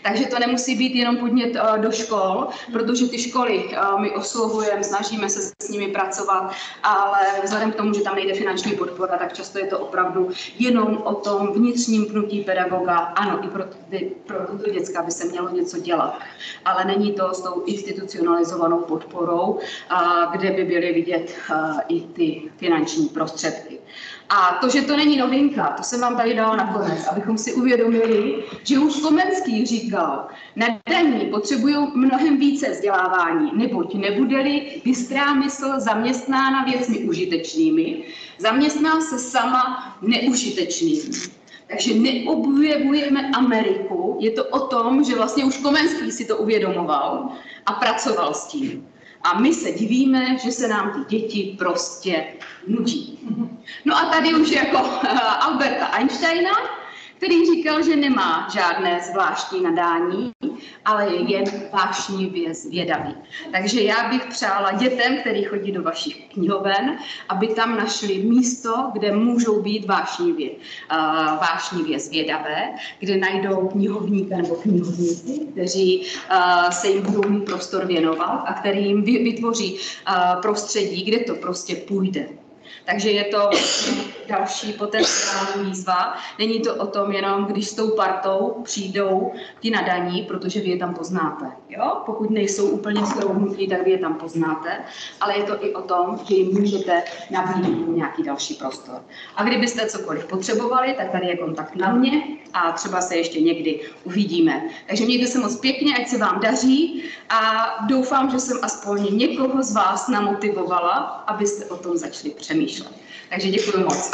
Takže to nemusí být jenom podnět do škol, protože ty školy my oslovujeme, snažíme se s nimi pracovat, ale vzhledem k tomu, že tam nejde finanční podpora, tak často je to opravdu jenom o tom vnitřním pnutí pedagoga. Ano, i pro, ty, pro tuto děcka by se mělo něco dělat, ale není to s tou institucionalizovanou podporou, kde by byly vidět i ty finanční prostředky. A to, že to není novinka, to jsem vám tady dala nakonec, abychom si uvědomili, že už Komenský říkal, nadaní potřebují mnohem více vzdělávání, neboť nebude-li bystrá mysl zaměstnána věcmi užitečnými, zaměstná se sama neužitečnými. Takže neobjevujeme Ameriku, je to o tom, že vlastně už Komenský si to uvědomoval a pracoval s tím. A my se divíme, že se nám ty děti prostě nudí. No a tady už jako Alberta Einsteina, který říkal, že nemá žádné zvláštní nadání, ale je jen vášnivě zvědavý. Takže já bych přála dětem, který chodí do vašich knihoven, aby tam našli místo, kde můžou být vášnivě, uh, vášnivě zvědavé, kde najdou knihovníka nebo knihovníky, kteří uh, se jim budou mít prostor věnovat a který jim vytvoří uh, prostředí, kde to prostě půjde. Takže je to další potenciální výzva. Není to o tom jenom, když s tou partou přijdou ti nadaní, protože vy je tam poznáte. Jo? Pokud nejsou úplně skrouhnutí, tak vy je tam poznáte. Ale je to i o tom, že jim můžete nabídnout nějaký další prostor. A kdybyste cokoliv potřebovali, tak tady je kontakt na mě a třeba se ještě někdy uvidíme. Takže mějte se moc pěkně, ať se vám daří a doufám, že jsem aspoň někoho z vás namotivovala, abyste o tom začali přemýšlet. Takže děkuji moc.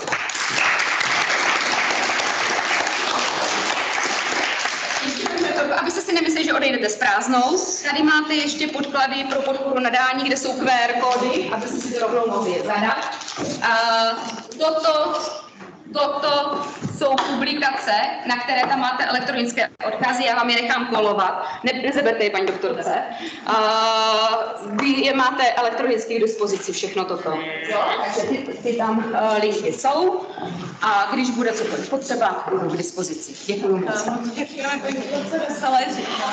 Abyste si nemysleli, že odejdete s prázdnou, tady máte ještě podklady pro podporu nadání, kde jsou Q R kódy, abyste si to rovnou mohli zadat. Toto, toto jsou publikace, na které tam máte elektronické odkazy, já vám je nechám kolovat, ne, nezeberte je, paní doktorce. Uh, vy je máte elektronicky k dispozici, všechno toto. Jo? Takže ty, ty tam uh, linky jsou a když bude cokoliv potřeba, budou k dispozici. Děkuji moc. Děkujeme paní doktorce Veselé,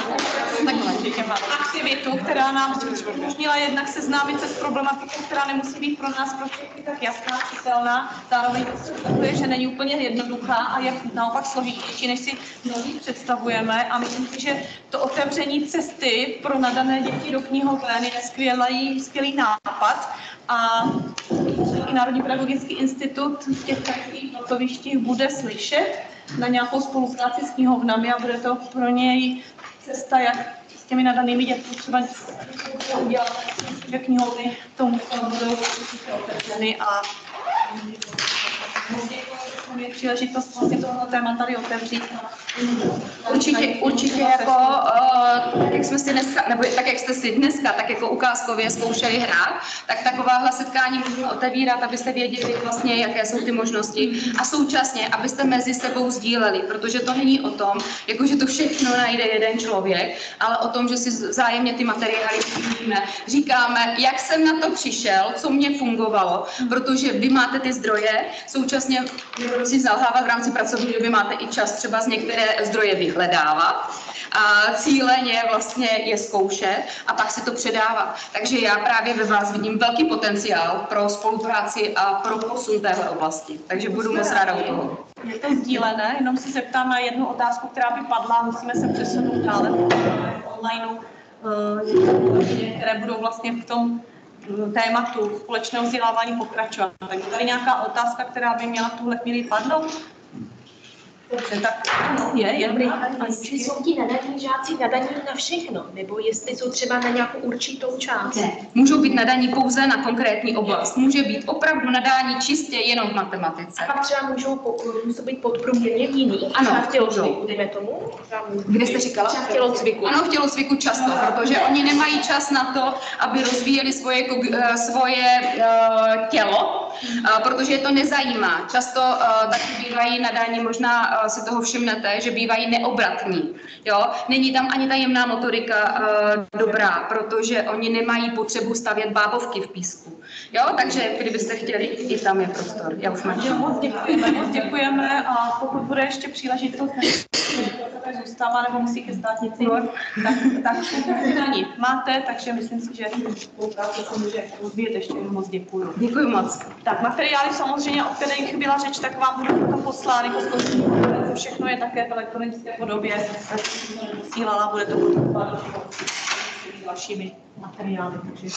aktivitu, která nám umožnila jednak seznámit se s problematikou, která nemusí být pro nás pro všechny tak jasná, citelná, zároveň ukazuje, že není úplně jednoduchá a je naopak složitější, než si mnozí představujeme. A myslím si, že to otevření cesty pro nadané děti do knihoven je skvělý, skvělý nápad. A i Národní pedagogický institut v těch takových notovištích bude slyšet na nějakou spolupráci s knihovnami a bude to pro něj cesta, jak s těmi nadanými dětmi třeba udělat, že knihovny tomu budou otevřeny a je příležitost vlastně tohle téma tady otevřít. Určitě, určitě jako, uh, tak jak jsme si dneska, nebo tak jak jste si dneska, tak jako ukázkově zkoušeli hrát, tak takováhle setkání můžeme otevírat, abyste věděli vlastně, jaké jsou ty možnosti a současně, abyste mezi sebou sdíleli, protože to není o tom, jako že to všechno najde jeden člověk, ale o tom, že si vzájemně ty materiály sdílíme, říkáme, jak jsem na to přišel, co mě fungovalo, protože vy máte ty zdroje, současně si zalhávat v rámci pracovní doby máte i čas třeba z některé zdroje vyhledávat a cíleně vlastně je zkoušet a pak si to předávat. Takže já právě ve vás vidím velký potenciál pro spolupráci a pro posun téhle oblasti. Takže budu moc ráda u toho. Je to sdílené, jenom se zeptám na jednu otázku, která by padla, musíme se přesunout dále online, které budou vlastně v tom tématu společného vzdělávání pokračovat. Takže tady nějaká otázka, která by měla v tuhle chvíli padnout? Dobře, tak je, je. Jestli jsou ti nadaní žáci nadaní na všechno, nebo jestli jsou třeba na nějakou určitou část? Ne, můžou být nadaní pouze na konkrétní oblast. Může být opravdu nadání čistě jenom v matematice. A pak třeba můžou můžou být podprůměrně jiný, ano, třeba v tělocviku, dejme tomu. Kde jste říkala? Třeba v tělocviku. Ano, v tělocviku často, protože oni nemají čas na to, aby rozvíjeli svoje, svoje uh, tělo, uh, protože je to nezajímá. Často uh, taky bývají nadání, možná si toho všimnete, že bývají neobratní. Jo? Není tam ani ta jemná motorika uh, dobrá, protože oni nemají potřebu stavět bábovky v písku. Jo? Takže kdybyste chtěli, i tam je prostor. Já už mám. Moc děkujeme, moc děkujeme a pokud bude ještě příležitost, tak zůstává, nebo musí ke státnici, tak, tak na ní máte, takže myslím si, že spolupráce se může rozvíjet. Ještě moc děkuju. Děkuji moc. Tak materiály samozřejmě, o kterých byla řeč, tak vám budou to poslány, to všechno je také v elektronické podobě, posílala, bude to potom s dalšími materiály, takže...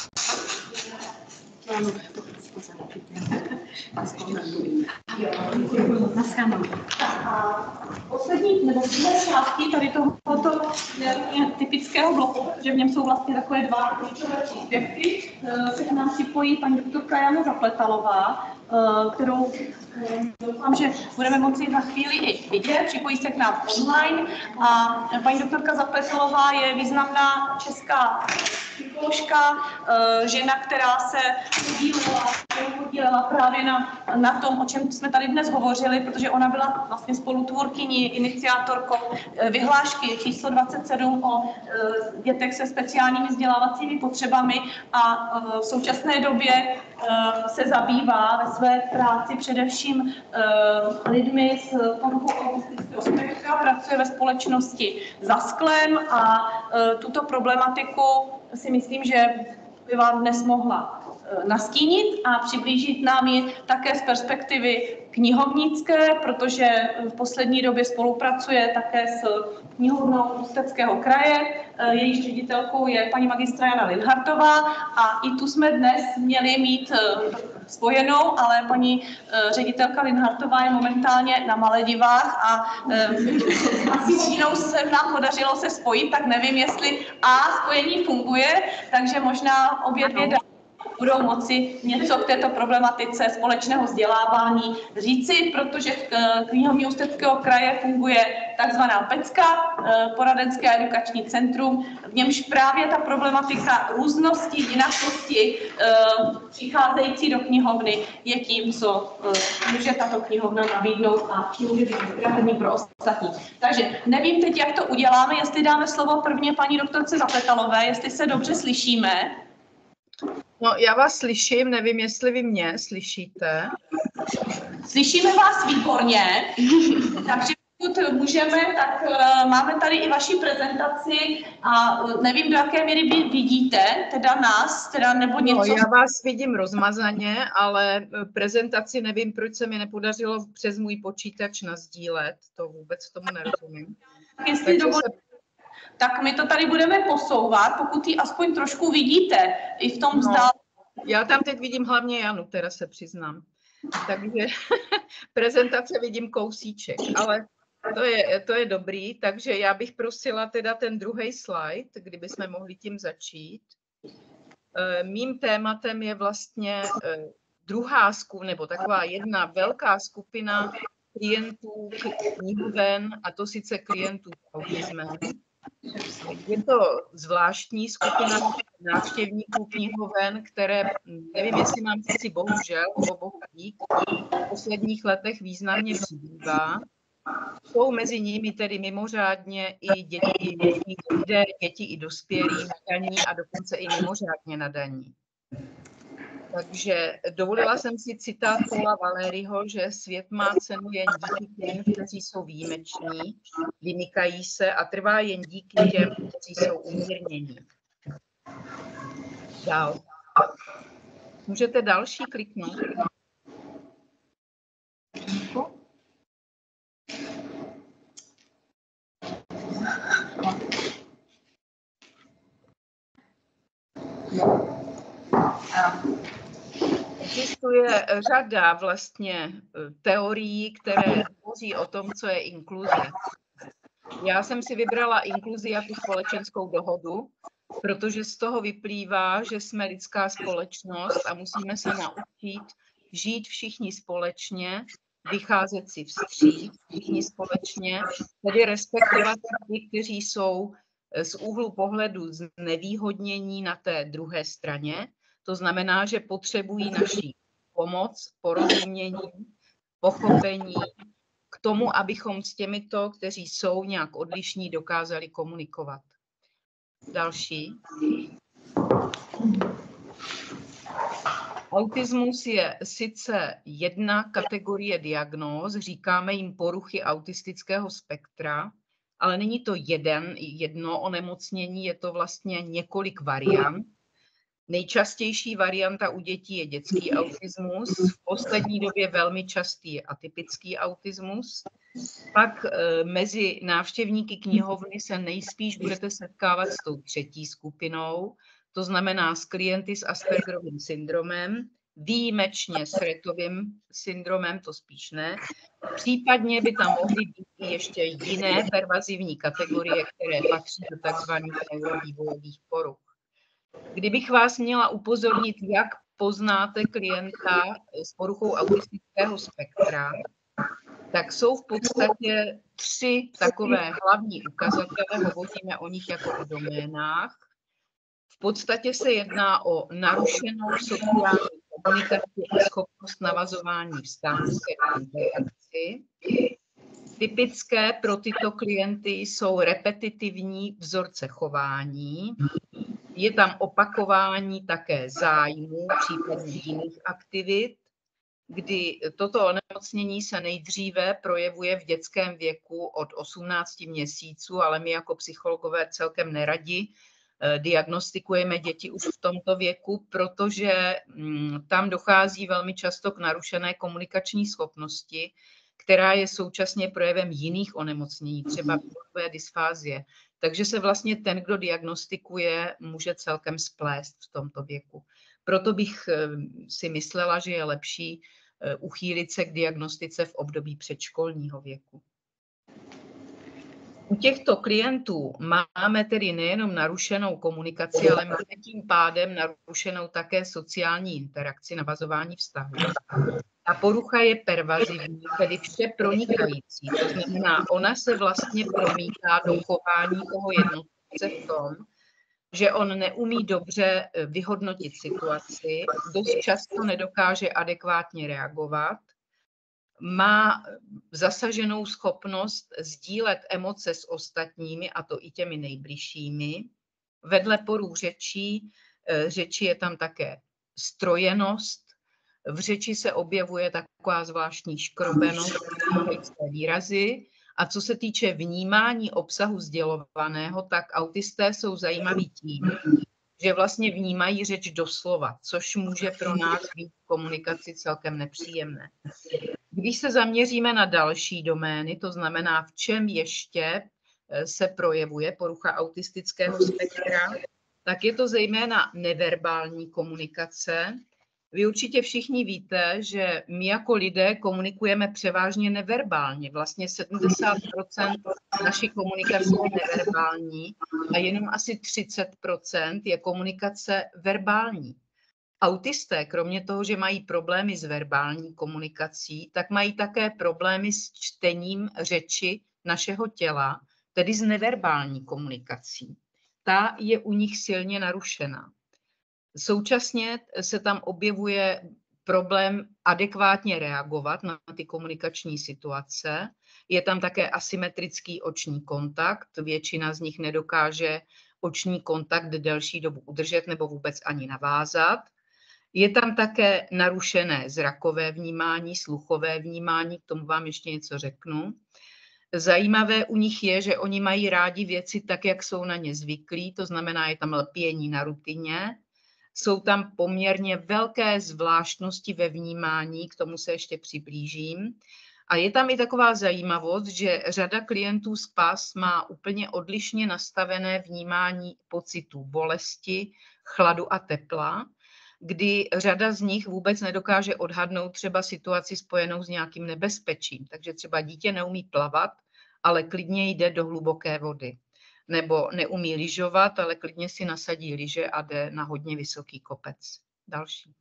A poslední nebo druhé části tady tohoto typického bloku, protože v něm jsou vlastně takové dva klíčové příspěvky, se k nám připojí paní doktorka Jana Zapletalová, kterou doufám, že budeme moci za chvíli i vidět. Připojí se k nám online a paní doktorka Zapletalová je významná česká psycholožka, žena, která se podílela, podílela právě na, na tom, o čem jsme tady dnes hovořili, protože ona byla vlastně spolutvůrkyní, iniciátorkou vyhlášky číslo dvacet sedm o dětech se speciálními vzdělávacími potřebami a v současné době se zabývá ve své práci především lidmi s poruchou autistického spektra, pracuje ve společnosti Za sklem a tuto problematiku si myslím, že by vám dnes mohla nastínit a přiblížit nám ji také z perspektivy knihovnické, protože v poslední době spolupracuje také s knihovnou Ústeckého kraje. Její ředitelkou je paní magistra Jana Linhartová a i tu jsme dnes měli mít spojenou, ale paní ředitelka Linhartová je momentálně na Maledivách a asi s jinou se nám podařilo se spojit, tak nevím, jestli A spojení funguje, takže možná obě dvě budou moci něco k této problematice společného vzdělávání říci, protože v knihovně Ústeckého kraje funguje takzvaná PECka, poradenské a edukační centrum, v němž právě ta problematika různosti, jinakosti přicházející do knihovny je tím, co může tato knihovna nabídnout a může být inspirativní pro ostatní. Takže nevím teď, jak to uděláme, jestli dáme slovo prvně paní doktorce Zapletalové, jestli se dobře slyšíme. No, já vás slyším, nevím, jestli vy mě slyšíte. Slyšíme vás výborně, takže pokud můžeme, tak uh, máme tady i vaši prezentaci a uh, nevím, do jaké míry vy vidíte, teda nás, teda nebo něco. No, já vás vidím rozmazaně, ale prezentaci nevím, proč se mi nepodařilo přes můj počítač nasdílet, to vůbec tomu nerozumím. Jestli dovolíte, tak my to tady budeme posouvat, pokud ji aspoň trošku vidíte i v tom vzdál. No, já tam teď vidím hlavně Janu, teda se přiznám. Takže prezentace vidím kousíček, ale to je, to je dobrý, takže já bych prosila teda ten druhý slide, kdyby jsme mohli tím začít. Mým tématem je vlastně druhá skupina, nebo taková jedna velká skupina klientů knihoven, a to sice klientů s autismem. Je to zvláštní skupina návštěvníků knihoven, které, nevím, jestli mám říci bohužel, nebo bohu dík, v posledních letech významně přibývá. Jsou mezi nimi tedy mimořádně i děti, lidé, děti i dospělí nadaní a dokonce i mimořádně nadaní. Takže dovolila jsem si citát Paula Valeriho, že svět má cenu jen díky těm, kteří jsou výjimeční, vymykají se a trvá jen díky těm, kteří jsou umírnění. Dál. Můžete další kliknout. No. Existuje řada vlastně teorií, které hovoří o tom, co je inkluze. Já jsem si vybrala inkluzi jako společenskou dohodu, protože z toho vyplývá, že jsme lidská společnost a musíme se naučit žít všichni společně, vycházet si vstříc všichni společně, tedy respektovat ty, kteří jsou z úhlu pohledu znevýhodnění na té druhé straně. To znamená, že potřebují naši pomoc, porozumění, pochopení k tomu, abychom s těmito, kteří jsou nějak odlišní, dokázali komunikovat. Další. Autismus je sice jedna kategorie diagnóz, říkáme jim poruchy autistického spektra, ale není to jeden, jedno onemocnění, je to vlastně několik variant. Nejčastější varianta u dětí je dětský autismus, v poslední době velmi častý je atypický autismus. Pak e, mezi návštěvníky knihovny se nejspíš budete setkávat s tou třetí skupinou, to znamená s klienty s Aspergerovým syndromem, výjimečně s Rettovým syndromem, to spíš ne. Případně by tam mohly být ještě jiné pervazivní kategorie, které patří do tzv. Neurovývojových poruch. Kdybych vás měla upozornit, jak poznáte klienta s poruchou autistického spektra, tak jsou v podstatě tři takové hlavní ukazatele, hovoříme o nich jako o doménách. V podstatě se jedná o narušenou sociální komunikaci a schopnost navazování vztahů k interakci. Typické pro tyto klienty jsou repetitivní vzorce chování, je tam opakování také zájmů, případně jiných aktivit, kdy toto onemocnění se nejdříve projevuje v dětském věku od osmnácti měsíců, ale my jako psychologové celkem neradi diagnostikujeme děti už v tomto věku, protože tam dochází velmi často k narušené komunikační schopnosti, která je současně projevem jiných onemocnění, třeba vývojové dysfázie. Takže se vlastně ten, kdo diagnostikuje, může celkem splést v tomto věku. Proto bych si myslela, že je lepší uchýlit se k diagnostice v období předškolního věku. U těchto klientů máme tedy nejenom narušenou komunikaci, ale máme tím pádem narušenou také sociální interakci, navazování vztahů. Ta porucha je pervazivní, tedy vše pronikající. To znamená, ona se vlastně promítá do chování toho jednotlivce v tom, že on neumí dobře vyhodnotit situaci, dost často nedokáže adekvátně reagovat, má zasaženou schopnost sdílet emoce s ostatními, a to i těmi nejbližšími. Vedle poruch řečí, řeči je tam také strojenost, v řeči se objevuje taková zvláštní škrobenost, výrazy. A co se týče vnímání obsahu sdělovaného, tak autisté jsou zajímaví tím, že vlastně vnímají řeč doslova, což může pro nás být v komunikaci celkem nepříjemné. Když se zaměříme na další domény, to znamená, v čem ještě se projevuje porucha autistického spektra, tak je to zejména neverbální komunikace. Vy určitě všichni víte, že my jako lidé komunikujeme převážně neverbálně. Vlastně sedmdesát procent naší komunikace je neverbální a jenom asi třicet procent je komunikace verbální. Autisté, kromě toho, že mají problémy s verbální komunikací, tak mají také problémy s čtením řeči našeho těla, tedy s neverbální komunikací. Ta je u nich silně narušená. Současně se tam objevuje problém adekvátně reagovat na ty komunikační situace. Je tam také asymetrický oční kontakt. Většina z nich nedokáže oční kontakt delší dobu udržet nebo vůbec ani navázat. Je tam také narušené zrakové vnímání, sluchové vnímání, k tomu vám ještě něco řeknu. Zajímavé u nich je, že oni mají rádi věci tak, jak jsou na ně zvyklí, to znamená, je tam lpění na rutině. Jsou tam poměrně velké zvláštnosti ve vnímání, k tomu se ještě přiblížím. A je tam i taková zajímavost, že řada klientů z P A S má úplně odlišně nastavené vnímání pocitů bolesti, chladu a tepla, kdy řada z nich vůbec nedokáže odhadnout třeba situaci spojenou s nějakým nebezpečím. Takže třeba dítě neumí plavat, ale klidně jde do hluboké vody. Nebo neumí lyžovat, ale klidně si nasadí lyže a jde na hodně vysoký kopec. Další.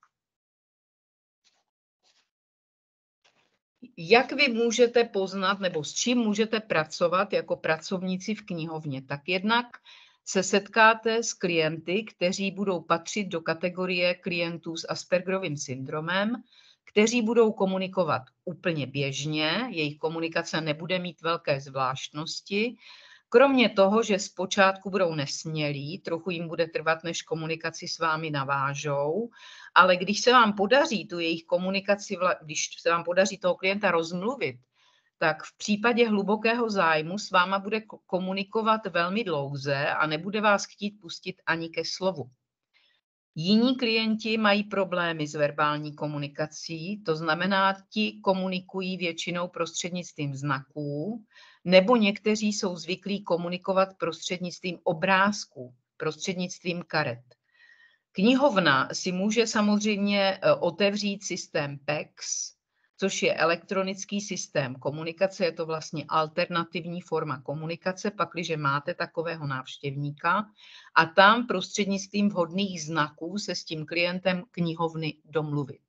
Jak vy můžete poznat, nebo s čím můžete pracovat jako pracovníci v knihovně? Tak jednak se setkáte s klienty, kteří budou patřit do kategorie klientů s Aspergerovým syndromem, kteří budou komunikovat úplně běžně, jejich komunikace nebude mít velké zvláštnosti, kromě toho, že zpočátku budou nesmělí, trochu jim bude trvat, než komunikaci s vámi navážou, ale když se vám podaří tu jejich komunikaci, když se vám podaří toho klienta rozmluvit, tak v případě hlubokého zájmu s váma bude komunikovat velmi dlouze a nebude vás chtít pustit ani ke slovu. Jiní klienti mají problémy s verbální komunikací, to znamená, ti komunikují většinou prostřednictvím znaků, nebo někteří jsou zvyklí komunikovat prostřednictvím obrázků, prostřednictvím karet. Knihovna si může samozřejmě otevřít systém P E X, což je elektronický systém komunikace, je to vlastně alternativní forma komunikace, pakliže máte takového návštěvníka a tam prostřednictvím vhodných znaků se s tím klientem knihovny domluvit.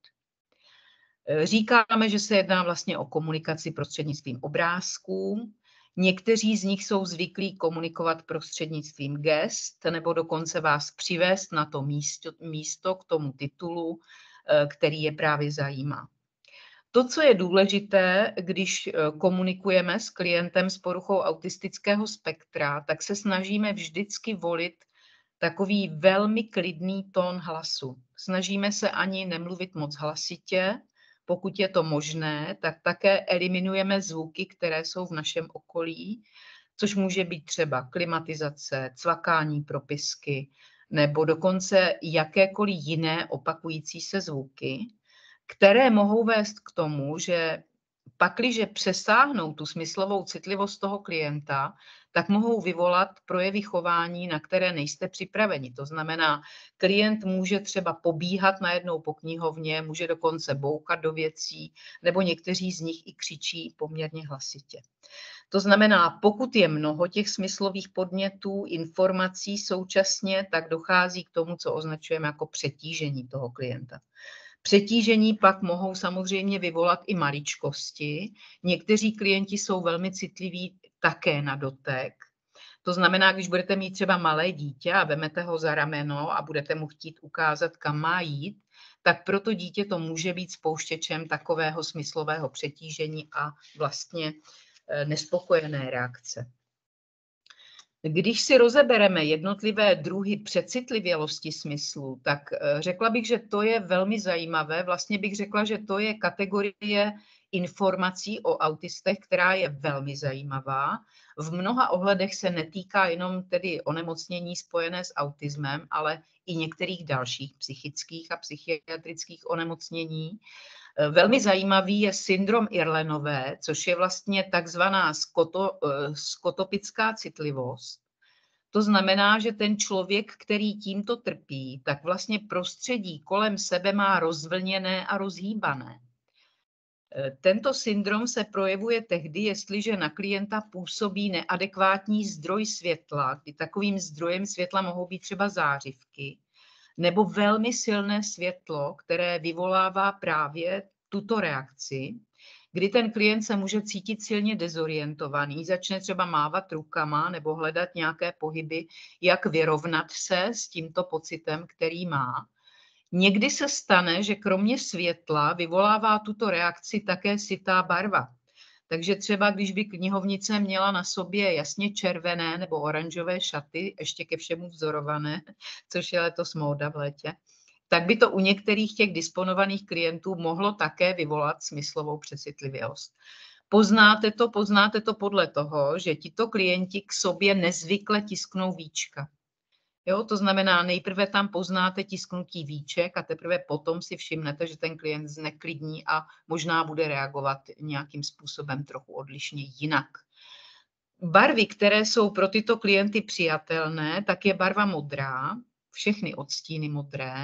Říkáme, že se jedná vlastně o komunikaci prostřednictvím obrázků. Někteří z nich jsou zvyklí komunikovat prostřednictvím gest nebo dokonce vás přivést na to místo, místo k tomu titulu, který je právě zajímá. To, co je důležité, když komunikujeme s klientem s poruchou autistického spektra, tak se snažíme vždycky volit takový velmi klidný tón hlasu. Snažíme se ani nemluvit moc hlasitě, pokud je to možné, tak také eliminujeme zvuky, které jsou v našem okolí, což může být třeba klimatizace, cvakání propisky nebo dokonce jakékoliv jiné opakující se zvuky, které mohou vést k tomu, že pakliže přesáhnou tu smyslovou citlivost toho klienta, tak mohou vyvolat projevy chování, na které nejste připraveni. To znamená, klient může třeba pobíhat najednou po knihovně, může dokonce bouchat do věcí, nebo někteří z nich i křičí poměrně hlasitě. To znamená, pokud je mnoho těch smyslových podnětů, informací současně, tak dochází k tomu, co označujeme jako přetížení toho klienta. Přetížení pak mohou samozřejmě vyvolat i maličkosti. Někteří klienti jsou velmi citliví také na dotek. To znamená, když budete mít třeba malé dítě a vezmete ho za rameno a budete mu chtít ukázat, kam má jít, tak pro to dítě to může být spouštěčem takového smyslového přetížení a vlastně nespokojené reakce. Když si rozebereme jednotlivé druhy přecitlivělosti smyslu, tak řekla bych, že to je velmi zajímavé. Vlastně bych řekla, že to je kategorie informací o autistech, která je velmi zajímavá. V mnoha ohledech se netýká jenom tedy onemocnění spojené s autismem, ale i některých dalších psychických a psychiatrických onemocnění. Velmi zajímavý je syndrom Irlenové, což je vlastně takzvaná skoto, skotopická citlivost. To znamená, že ten člověk, který tímto trpí, tak vlastně prostředí kolem sebe má rozvlněné a rozhýbané. Tento syndrom se projevuje tehdy, jestliže na klienta působí neadekvátní zdroj světla, kdy takovým zdrojem světla mohou být třeba zářivky, nebo velmi silné světlo, které vyvolává právě tuto reakci, kdy ten klient se může cítit silně dezorientovaný, začne třeba mávat rukama nebo hledat nějaké pohyby, jak vyrovnat se s tímto pocitem, který má. Někdy se stane, že kromě světla vyvolává tuto reakci také sytá barva. Takže třeba, když by knihovnice měla na sobě jasně červené nebo oranžové šaty, ještě ke všemu vzorované, což je letos móda v létě, tak by to u některých těch disponovaných klientů mohlo také vyvolat smyslovou přecitlivělost. Poznáte to, poznáte to podle toho, že tito klienti k sobě nezvykle tisknou víčka. Jo, to znamená, nejprve tam poznáte tisknutí víček a teprve potom si všimnete, že ten klient zneklidní a možná bude reagovat nějakým způsobem trochu odlišně jinak. Barvy, které jsou pro tyto klienty přijatelné, tak je barva modrá, všechny odstíny modré.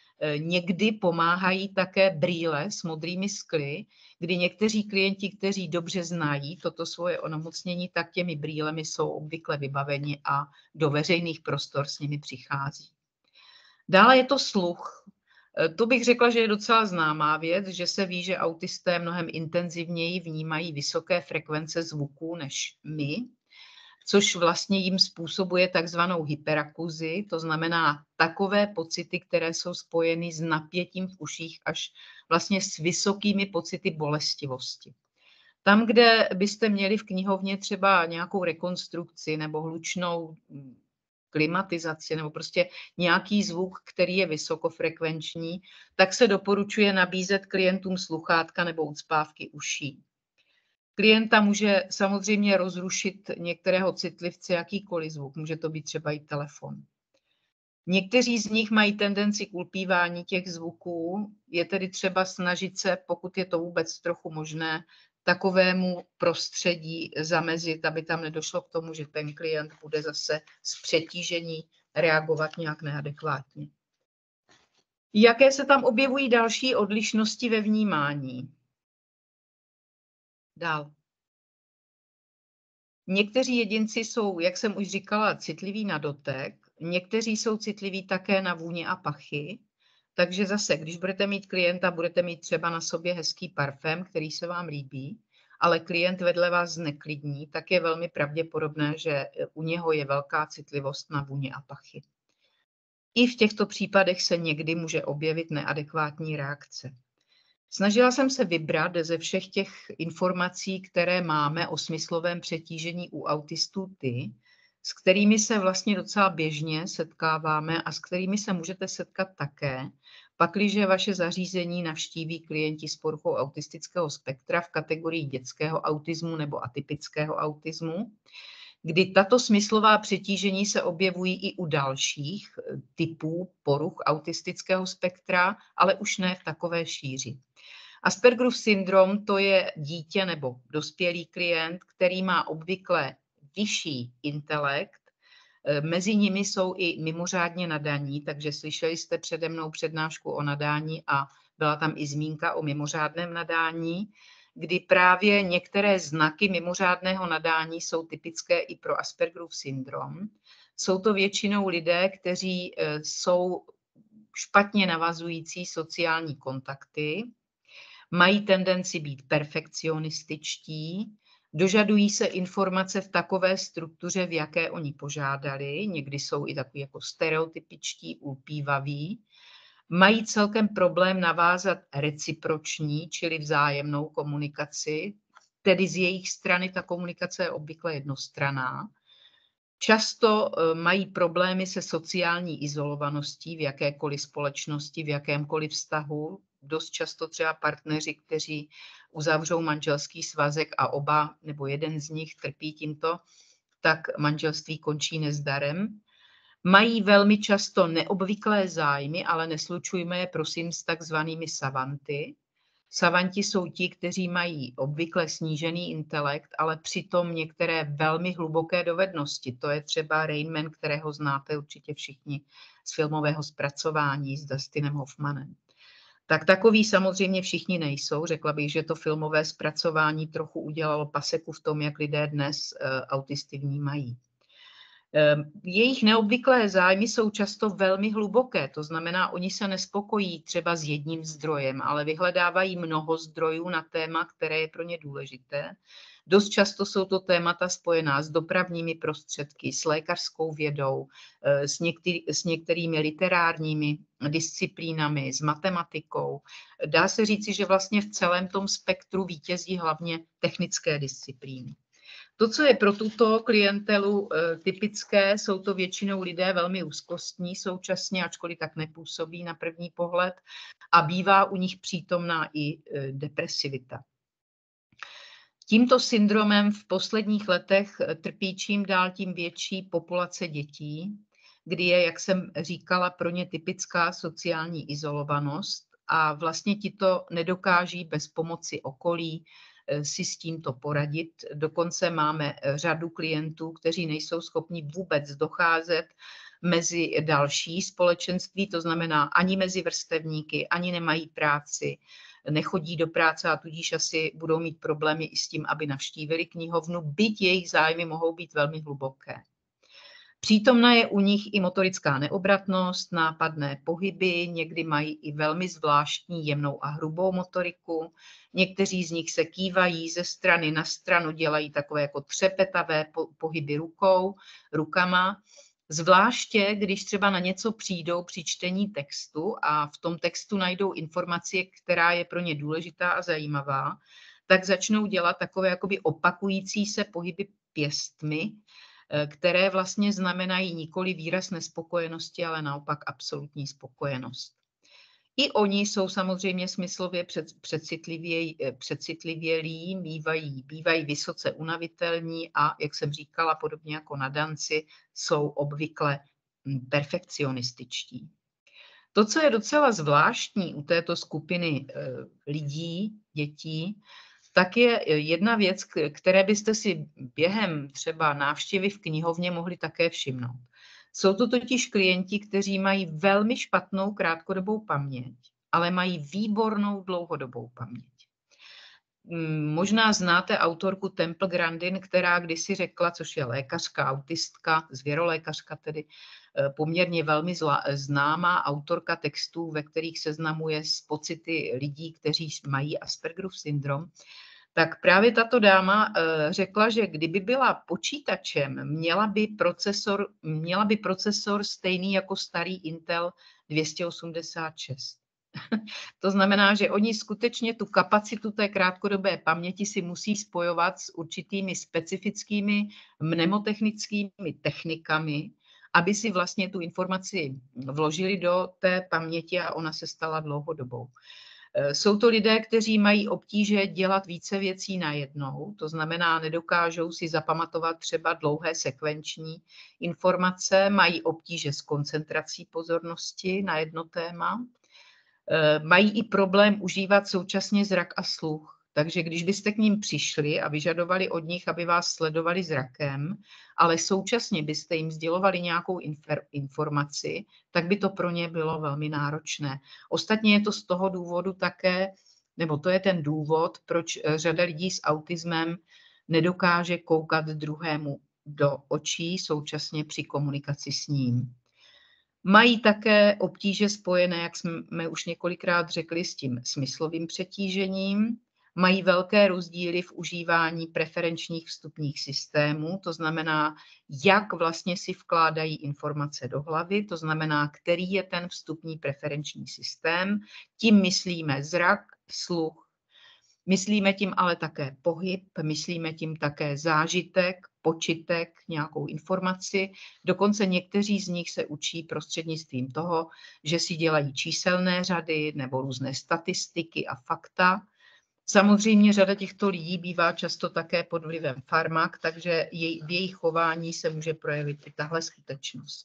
Někdy pomáhají také brýle s modrými skly, kdy někteří klienti, kteří dobře znají toto svoje onemocnění, tak těmi brýlemi jsou obvykle vybaveni a do veřejných prostor s nimi přichází. Dále je to sluch. To bych řekla, že je docela známá věc, že se ví, že autisté mnohem intenzivněji vnímají vysoké frekvence zvuků než my, což vlastně jim způsobuje takzvanou hyperakuzi, to znamená takové pocity, které jsou spojeny s napětím v uších až vlastně s vysokými pocity bolestivosti. Tam, kde byste měli v knihovně třeba nějakou rekonstrukci nebo hlučnou klimatizaci nebo prostě nějaký zvuk, který je vysokofrekvenční, tak se doporučuje nabízet klientům sluchátka nebo ucpávky uší. Klienta může samozřejmě rozrušit některého citlivce jakýkoliv zvuk, může to být třeba i telefon. Někteří z nich mají tendenci k ulpívání těch zvuků, je tedy třeba snažit se, pokud je to vůbec trochu možné, takovému prostředí zamezit, aby tam nedošlo k tomu, že ten klient bude zase z přetížení reagovat nějak neadekvátně. Jaké se tam objevují další odlišnosti ve vnímání? Dál. Někteří jedinci jsou, jak jsem už říkala, citliví na dotek, někteří jsou citliví také na vůně a pachy, takže zase, když budete mít klienta, budete mít třeba na sobě hezký parfém, který se vám líbí, ale klient vedle vás zneklidní, tak je velmi pravděpodobné, že u něho je velká citlivost na vůně a pachy. I v těchto případech se někdy může objevit neadekvátní reakce. Snažila jsem se vybrat ze všech těch informací, které máme o smyslovém přetížení u autistů, ty, s kterými se vlastně docela běžně setkáváme a s kterými se můžete setkat také, pakliže vaše zařízení navštíví klienti s poruchou autistického spektra v kategorii dětského autismu nebo atypického autismu, kdy tato smyslová přetížení se objevují i u dalších typů poruch autistického spektra, ale už ne v takové šíři. Aspergerův syndrom to je dítě nebo dospělý klient, který má obvykle vyšší intelekt, mezi nimi jsou i mimořádně nadaní, takže slyšeli jste přede mnou přednášku o nadání a byla tam i zmínka o mimořádném nadání, kdy právě některé znaky mimořádného nadání jsou typické i pro Aspergerův syndrom. Jsou to většinou lidé, kteří jsou špatně navazující sociální kontakty, mají tendenci být perfekcionističtí, dožadují se informace v takové struktuře, v jaké oni požádali, někdy jsou i takový jako stereotypičtí, ulpívaví, mají celkem problém navázat reciproční, čili vzájemnou komunikaci, tedy z jejich strany ta komunikace je obvykle jednostranná. Často mají problémy se sociální izolovaností v jakékoliv společnosti, v jakémkoliv vztahu. Dost často třeba partneři, kteří uzavřou manželský svazek a oba nebo jeden z nich trpí tímto, tak manželství končí nezdarem. Mají velmi často neobvyklé zájmy, ale neslučujme je prosím s takzvanými savanty. Savanti jsou ti, kteří mají obvykle snížený intelekt, ale přitom některé velmi hluboké dovednosti. To je třeba Rain Man, kterého znáte určitě všichni z filmového zpracování s Dustinem Hoffmanem. Tak takový samozřejmě všichni nejsou. Řekla bych, že to filmové zpracování trochu udělalo paseku v tom, jak lidé dnes uh, autisty vnímají. Jejich neobvyklé zájmy jsou často velmi hluboké, to znamená, oni se nespokojí třeba s jedním zdrojem, ale vyhledávají mnoho zdrojů na téma, které je pro ně důležité. Dost často jsou to témata spojená s dopravními prostředky, s lékařskou vědou, s, některý, s některými literárními disciplínami, s matematikou. Dá se říci, že vlastně v celém tom spektru vítězí hlavně technické disciplíny. To, co je pro tuto klientelu typické, jsou to většinou lidé velmi úzkostní současně, ačkoliv tak nepůsobí na první pohled, a bývá u nich přítomná i depresivita. Tímto syndromem v posledních letech trpí čím dál tím větší populace dětí, kdy je, jak jsem říkala, pro ně typická sociální izolovanost a vlastně tito nedokáží bez pomoci okolí si s tímto poradit. Dokonce máme řadu klientů, kteří nejsou schopni vůbec docházet mezi další společenství, to znamená ani mezi vrstevníky, ani nemají práci, nechodí do práce a tudíž asi budou mít problémy i s tím, aby navštívili knihovnu, byť jejich zájmy mohou být velmi hluboké. Přítomna je u nich i motorická neobratnost, nápadné pohyby, někdy mají i velmi zvláštní jemnou a hrubou motoriku. Někteří z nich se kývají ze strany na stranu, dělají takové jako třepetavé pohyby rukou, rukama. Zvláště, když třeba na něco přijdou při čtení textu a v tom textu najdou informaci, která je pro ně důležitá a zajímavá, tak začnou dělat takové jakoby opakující se pohyby pěstmi, které vlastně znamenají nikoli výraz nespokojenosti, ale naopak absolutní spokojenost. I oni jsou samozřejmě smyslově před, předcitlivěj, předcitlivělí, bývají, bývají vysoce unavitelní a, jak jsem říkala, podobně jako nadanci, jsou obvykle perfekcionističtí. To, co je docela zvláštní u této skupiny lidí, dětí, tak je jedna věc, které byste si během třeba návštěvy v knihovně mohli také všimnout. Jsou to totiž klienti, kteří mají velmi špatnou krátkodobou paměť, ale mají výbornou dlouhodobou paměť. Možná znáte autorku Temple Grandin, která kdysi řekla, což je lékařka, autistka, zvěrolékařka tedy, poměrně velmi zla, známá autorka textů, ve kterých seznamuje s pocity lidí, kteří mají Aspergerův syndrom, tak právě tato dáma řekla, že kdyby byla počítačem, měla by procesor, měla by procesor stejný jako starý Intel dvě stě osmdesát šest. To znamená, že oni skutečně tu kapacitu té krátkodobé paměti si musí spojovat s určitými specifickými mnemotechnickými technikami, aby si vlastně tu informaci vložili do té paměti a ona se stala dlouhodobou. Jsou to lidé, kteří mají obtíže dělat více věcí najednou, to znamená, nedokážou si zapamatovat třeba dlouhé sekvenční informace, mají obtíže s koncentrací pozornosti na jedno téma, mají i problém užívat současně zrak a sluch. Takže když byste k ním přišli a vyžadovali od nich, aby vás sledovali zrakem, ale současně byste jim sdělovali nějakou informaci, tak by to pro ně bylo velmi náročné. Ostatně je to z toho důvodu také, nebo to je ten důvod, proč řada lidí s autismem nedokáže koukat druhému do očí současně při komunikaci s ním. Mají také obtíže spojené, jak jsme už několikrát řekli, s tím smyslovým přetížením. Mají velké rozdíly v užívání preferenčních vstupních systémů, to znamená, jak vlastně si vkládají informace do hlavy, to znamená, který je ten vstupní preferenční systém. Tím myslíme zrak, sluch, myslíme tím ale také pohyb, myslíme tím také zážitek, počitek, nějakou informaci. Dokonce někteří z nich se učí prostřednictvím toho, že si dělají číselné řady nebo různé statistiky a fakta. Samozřejmě řada těchto lidí bývá často také pod vlivem farmak, takže jej, v jejich chování se může projevit i tahle skutečnost.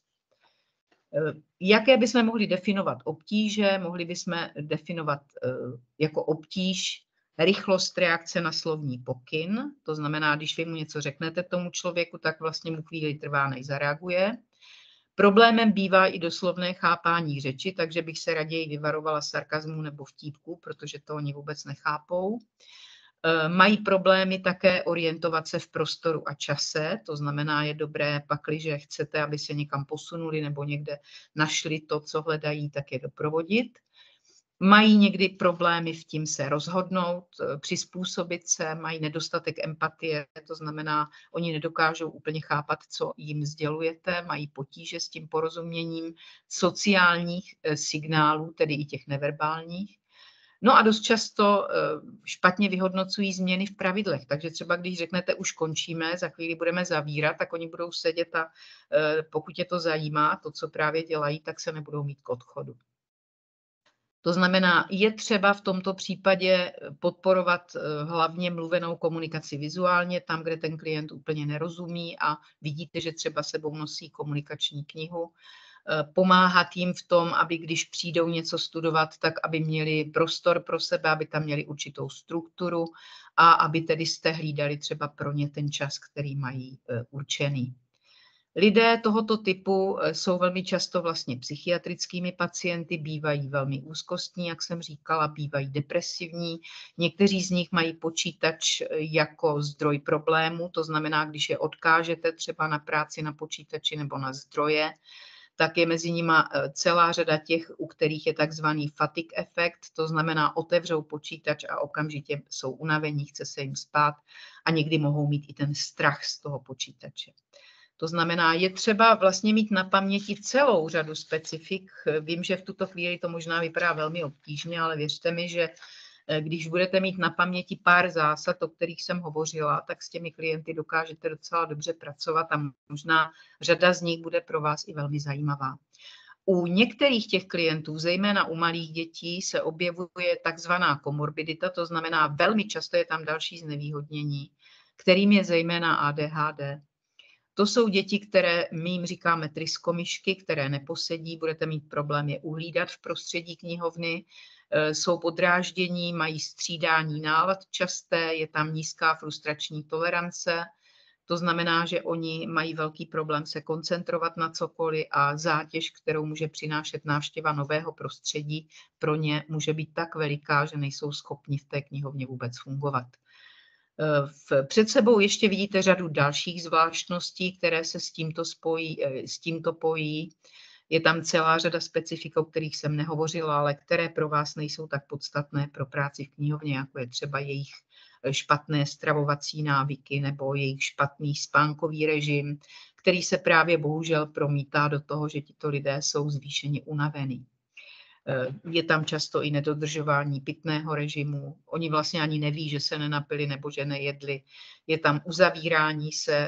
Jaké bychom mohli definovat obtíže? Mohli bychom definovat jako obtíž rychlost reakce na slovní pokyn, to znamená, když vy mu něco řeknete tomu člověku, tak vlastně mu chvíli trvá, než zareaguje. Problémem bývá i doslovné chápání řeči, takže bych se raději vyvarovala sarkazmu nebo vtípku, protože to oni vůbec nechápou. Mají problémy také orientovat se v prostoru a čase, to znamená, je dobré, pakliže chcete, aby se někam posunuli nebo někde našli to, co hledají, tak je doprovodit. Mají někdy problémy v tím se rozhodnout, přizpůsobit se, mají nedostatek empatie, to znamená, oni nedokážou úplně chápat, co jim sdělujete, mají potíže s tím porozuměním sociálních signálů, tedy i těch neverbálních. No a dost často špatně vyhodnocují změny v pravidlech, takže třeba když řeknete, už končíme, za chvíli budeme zavírat, tak oni budou sedět a pokud je to zajímá, to, co právě dělají, tak se nebudou mít k odchodu. To znamená, je třeba v tomto případě podporovat hlavně mluvenou komunikaci vizuálně, tam, kde ten klient úplně nerozumí a vidíte, že třeba sebou nosí komunikační knihu. Pomáhat jim v tom, aby když přijdou něco studovat, tak aby měli prostor pro sebe, aby tam měli určitou strukturu a aby tedy jste hlídali třeba pro ně ten čas, který mají určený. Lidé tohoto typu jsou velmi často vlastně psychiatrickými pacienty, bývají velmi úzkostní, jak jsem říkala, bývají depresivní. Někteří z nich mají počítač jako zdroj problému, to znamená, když je odkážete třeba na práci na počítači nebo na zdroje, tak je mezi nimi celá řada těch, u kterých je takzvaný fatigue efekt, to znamená, otevřou počítač a okamžitě jsou unavení, chce se jim spát a někdy mohou mít i ten strach z toho počítače. To znamená, je třeba vlastně mít na paměti celou řadu specifik. Vím, že v tuto chvíli to možná vypadá velmi obtížně, ale věřte mi, že když budete mít na paměti pár zásad, o kterých jsem hovořila, tak s těmi klienty dokážete docela dobře pracovat a možná řada z nich bude pro vás i velmi zajímavá. U některých těch klientů, zejména u malých dětí, se objevuje takzvaná komorbidita, to znamená velmi často je tam další znevýhodnění, kterým je zejména A D H D. To jsou děti, které my jim říkáme tryskomyšky, které neposedí, budete mít problém je uhlídat v prostředí knihovny, jsou podráždění, mají střídání nálad časté, je tam nízká frustrační tolerance, to znamená, že oni mají velký problém se koncentrovat na cokoliv a zátěž, kterou může přinášet návštěva nového prostředí, pro ně může být tak veliká, že nejsou schopni v té knihovně vůbec fungovat. V, před sebou ještě vidíte řadu dalších zvláštností, které se s tímto, spojí, s tímto pojí. Je tam celá řada specifik, o kterých jsem nehovořila, ale které pro vás nejsou tak podstatné pro práci v knihovně, jako je třeba jejich špatné stravovací návyky nebo jejich špatný spánkový režim, který se právě bohužel promítá do toho, že tito lidé jsou zvýšeně unavení. Je tam často i nedodržování pitného režimu. Oni vlastně ani neví, že se nenapili nebo že nejedli. Je tam uzavírání se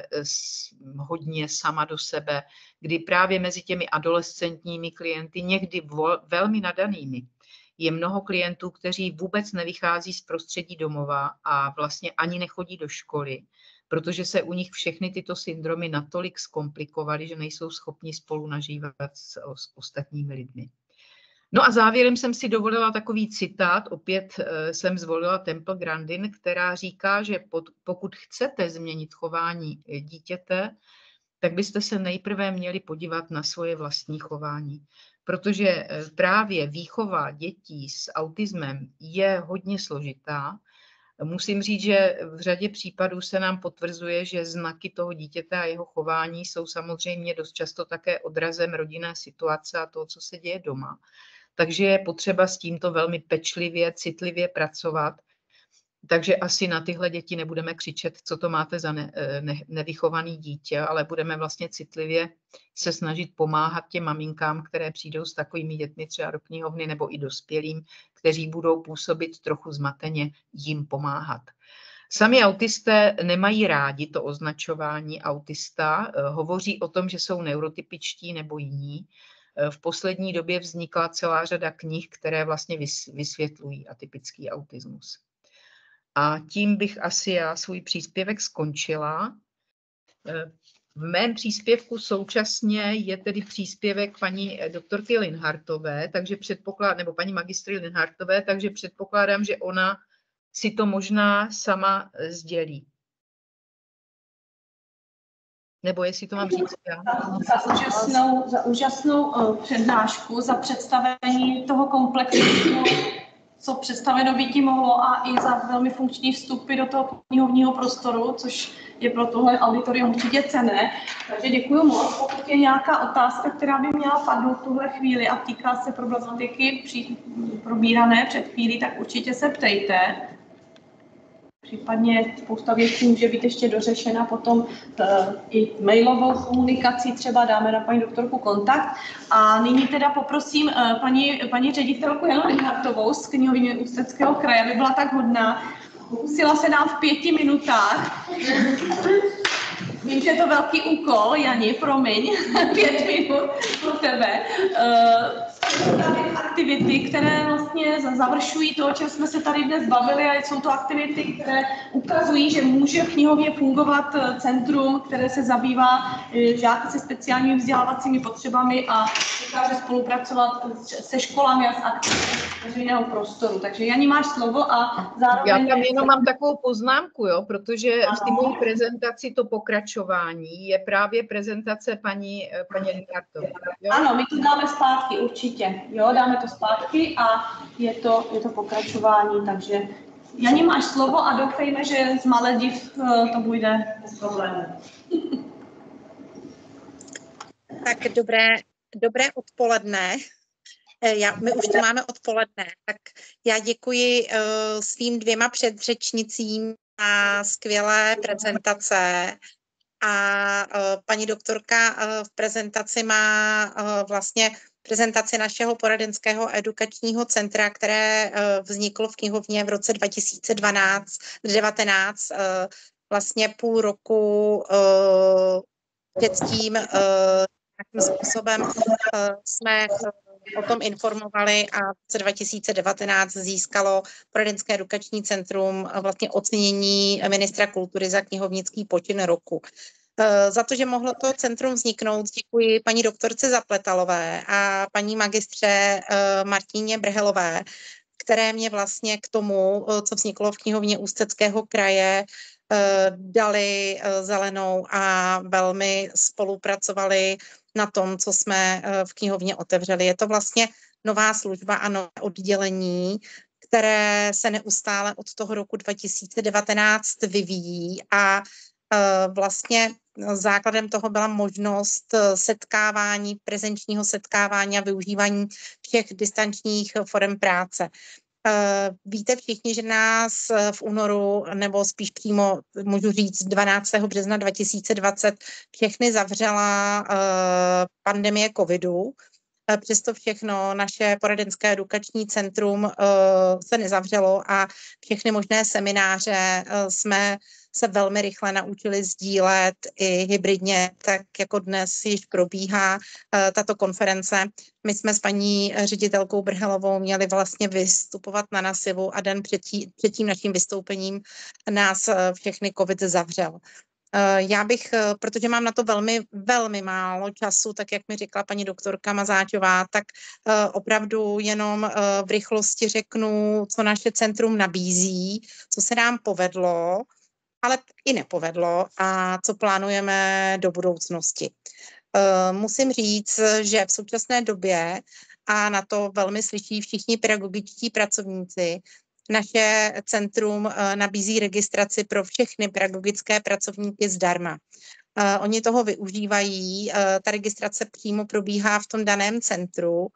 hodně sama do sebe, kdy právě mezi těmi adolescentními klienty, někdy velmi nadanými, je mnoho klientů, kteří vůbec nevychází z prostředí domova a vlastně ani nechodí do školy, protože se u nich všechny tyto syndromy natolik zkomplikovaly, že nejsou schopni spolu nažívat s ostatními lidmi. No a závěrem jsem si dovolila takový citát, opět jsem zvolila Temple Grandin, která říká, že pokud chcete změnit chování dítěte, tak byste se nejprve měli podívat na svoje vlastní chování. Protože právě výchova dětí s autismem je hodně složitá. Musím říct, že v řadě případů se nám potvrzuje, že znaky toho dítěte a jeho chování jsou samozřejmě dost často také odrazem rodinné situace a toho, co se děje doma. Takže je potřeba s tímto velmi pečlivě, citlivě pracovat. Takže asi na tyhle děti nebudeme křičet, co to máte za ne, ne, nevychovaný dítě, ale budeme vlastně citlivě se snažit pomáhat těm maminkám, které přijdou s takovými dětmi třeba do knihovny, nebo i dospělým, kteří budou působit trochu zmateně, jim pomáhat. Sami autisté nemají rádi to označování autista, hovoří o tom, že jsou neurotypičtí nebo jiní. V poslední době vznikla celá řada knih, které vlastně vysvětlují atypický autismus. A tím bych asi já svůj příspěvek skončila. V mém příspěvku současně je tedy příspěvek paní doktorky Linhartové, takže předpokládám, nebo paní magistry Linhartové, takže předpokládám, že ona si to možná sama sdělí. Nebo jestli to mám říct já. Za úžasnou, za úžasnou uh, přednášku, za představení toho komplexu, co představeno býti mohlo, a i za velmi funkční vstupy do toho knihovního prostoru, což je pro tohle auditorium určitě cenné. Takže děkuji moc. Pokud je nějaká otázka, která by měla padnout v tuhle chvíli a týká se problematiky při, probírané před chvílí, tak určitě se ptejte. Případně spousta věcí může být ještě dořešena potom t, i mailovou komunikací, třeba dáme na paní doktorku kontakt. A nyní teda poprosím paní, paní ředitelku Janu Linhartovou z knihovny Ústeckého kraje, aby byla tak hodná. Pokusila se nám v pěti minutách. Vím, že je to velký úkol, Jani, promiň, pět minut pro tebe. Uh, aktivity, které vlastně završují to, o čem jsme se tady dnes bavili, a jsou to aktivity, které ukazují, že může v knihovně fungovat centrum, které se zabývá žáky se speciálními vzdělávacími potřebami a dokáže spolupracovat se školami a s aktivitami veřejného prostoru. Takže Jani, máš slovo a zároveň... Já tam jenom mám takovou poznámku, jo, protože v té mojí prezentaci to pokračování je právě prezentace paní, paní Linhartové. Ano, my to dáme zpátky, určitě. Jo, dáme to zpátky a je to, je to pokračování, takže Jani, máš slovo a doufejme, že z Malediv to bude bez problémů. Tak dobré, dobré odpoledne. Já, my už to máme odpoledne, tak já děkuji uh, svým dvěma předřečnicím za skvělé prezentace. A uh, paní doktorka uh, v prezentaci má uh, vlastně prezentaci našeho poradenského edukačního centra, které uh, vzniklo v knihovně v roce dva tisíce dvanáct devatenáct, uh, vlastně půl roku uh, dětským uh, nějakým způsobem jsme o tom informovali a v roce dva tisíce devatenáct získalo Poradenské edukační centrum vlastně ocenění ministra kultury za knihovnický počin roku. Za to, že mohlo to centrum vzniknout, děkuji paní doktorce Zapletalové a paní magistře Martíně Brhelové, které mě vlastně k tomu, co vzniklo v knihovně Ústeckého kraje, dali zelenou a velmi spolupracovali na tom, co jsme v knihovně otevřeli. Je to vlastně nová služba a nové oddělení, které se neustále od toho roku dva tisíce devatenáct vyvíjí a vlastně základem toho byla možnost setkávání, prezenčního setkávání a využívání všech distančních forem práce. Víte všichni, že nás v únoru, nebo spíš přímo můžu říct dvanáctého března dva tisíce dvacet všechny zavřela pandemie covidu. Přesto všechno naše poradenské edukační centrum se nezavřelo a všechny možné semináře jsme se velmi rychle naučili sdílet i hybridně, tak jako dnes již probíhá tato konference. My jsme s paní ředitelkou Brhelovou měli vlastně vystupovat na nasivu a den před, tí, před tím naším vystoupením nás všechny covid zavřel. Já bych, protože mám na to velmi, velmi málo času, tak jak mi řekla paní doktorka Mazáčová, tak opravdu jenom v rychlosti řeknu, co naše centrum nabízí, co se nám povedlo, ale i nepovedlo a co plánujeme do budoucnosti. Musím říct, že v současné době, a na to velmi slyší všichni pedagogičtí pracovníci, naše centrum nabízí registraci pro všechny pedagogické pracovníky zdarma. Oni toho využívají, ta registrace přímo probíhá v tom daném centru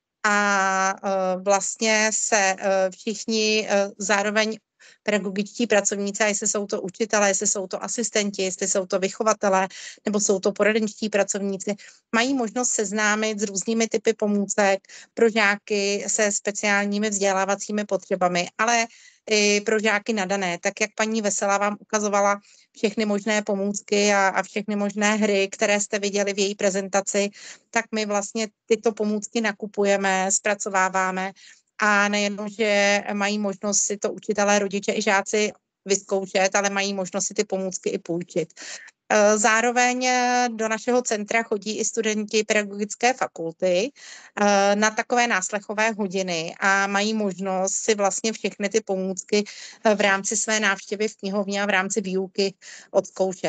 a vlastně se všichni zároveň pedagogičtí pracovníci, a jestli jsou to učitelé, jestli jsou to asistenti, jestli jsou to vychovatelé, nebo jsou to poradenští pracovníci, mají možnost seznámit s různými typy pomůcek pro žáky se speciálními vzdělávacími potřebami, ale i pro žáky nadané. Tak jak paní Veselá vám ukazovala všechny možné pomůcky a, a všechny možné hry, které jste viděli v její prezentaci, tak my vlastně tyto pomůcky nakupujeme, zpracováváme. A nejenom, že mají možnost si to učitelé, rodiče i žáci vyzkoušet, ale mají možnost si ty pomůcky i půjčit. Zároveň do našeho centra chodí i studenti pedagogické fakulty na takové náslechové hodiny a mají možnost si vlastně všechny ty pomůcky v rámci své návštěvy v knihovně a v rámci výuky odzkoušet.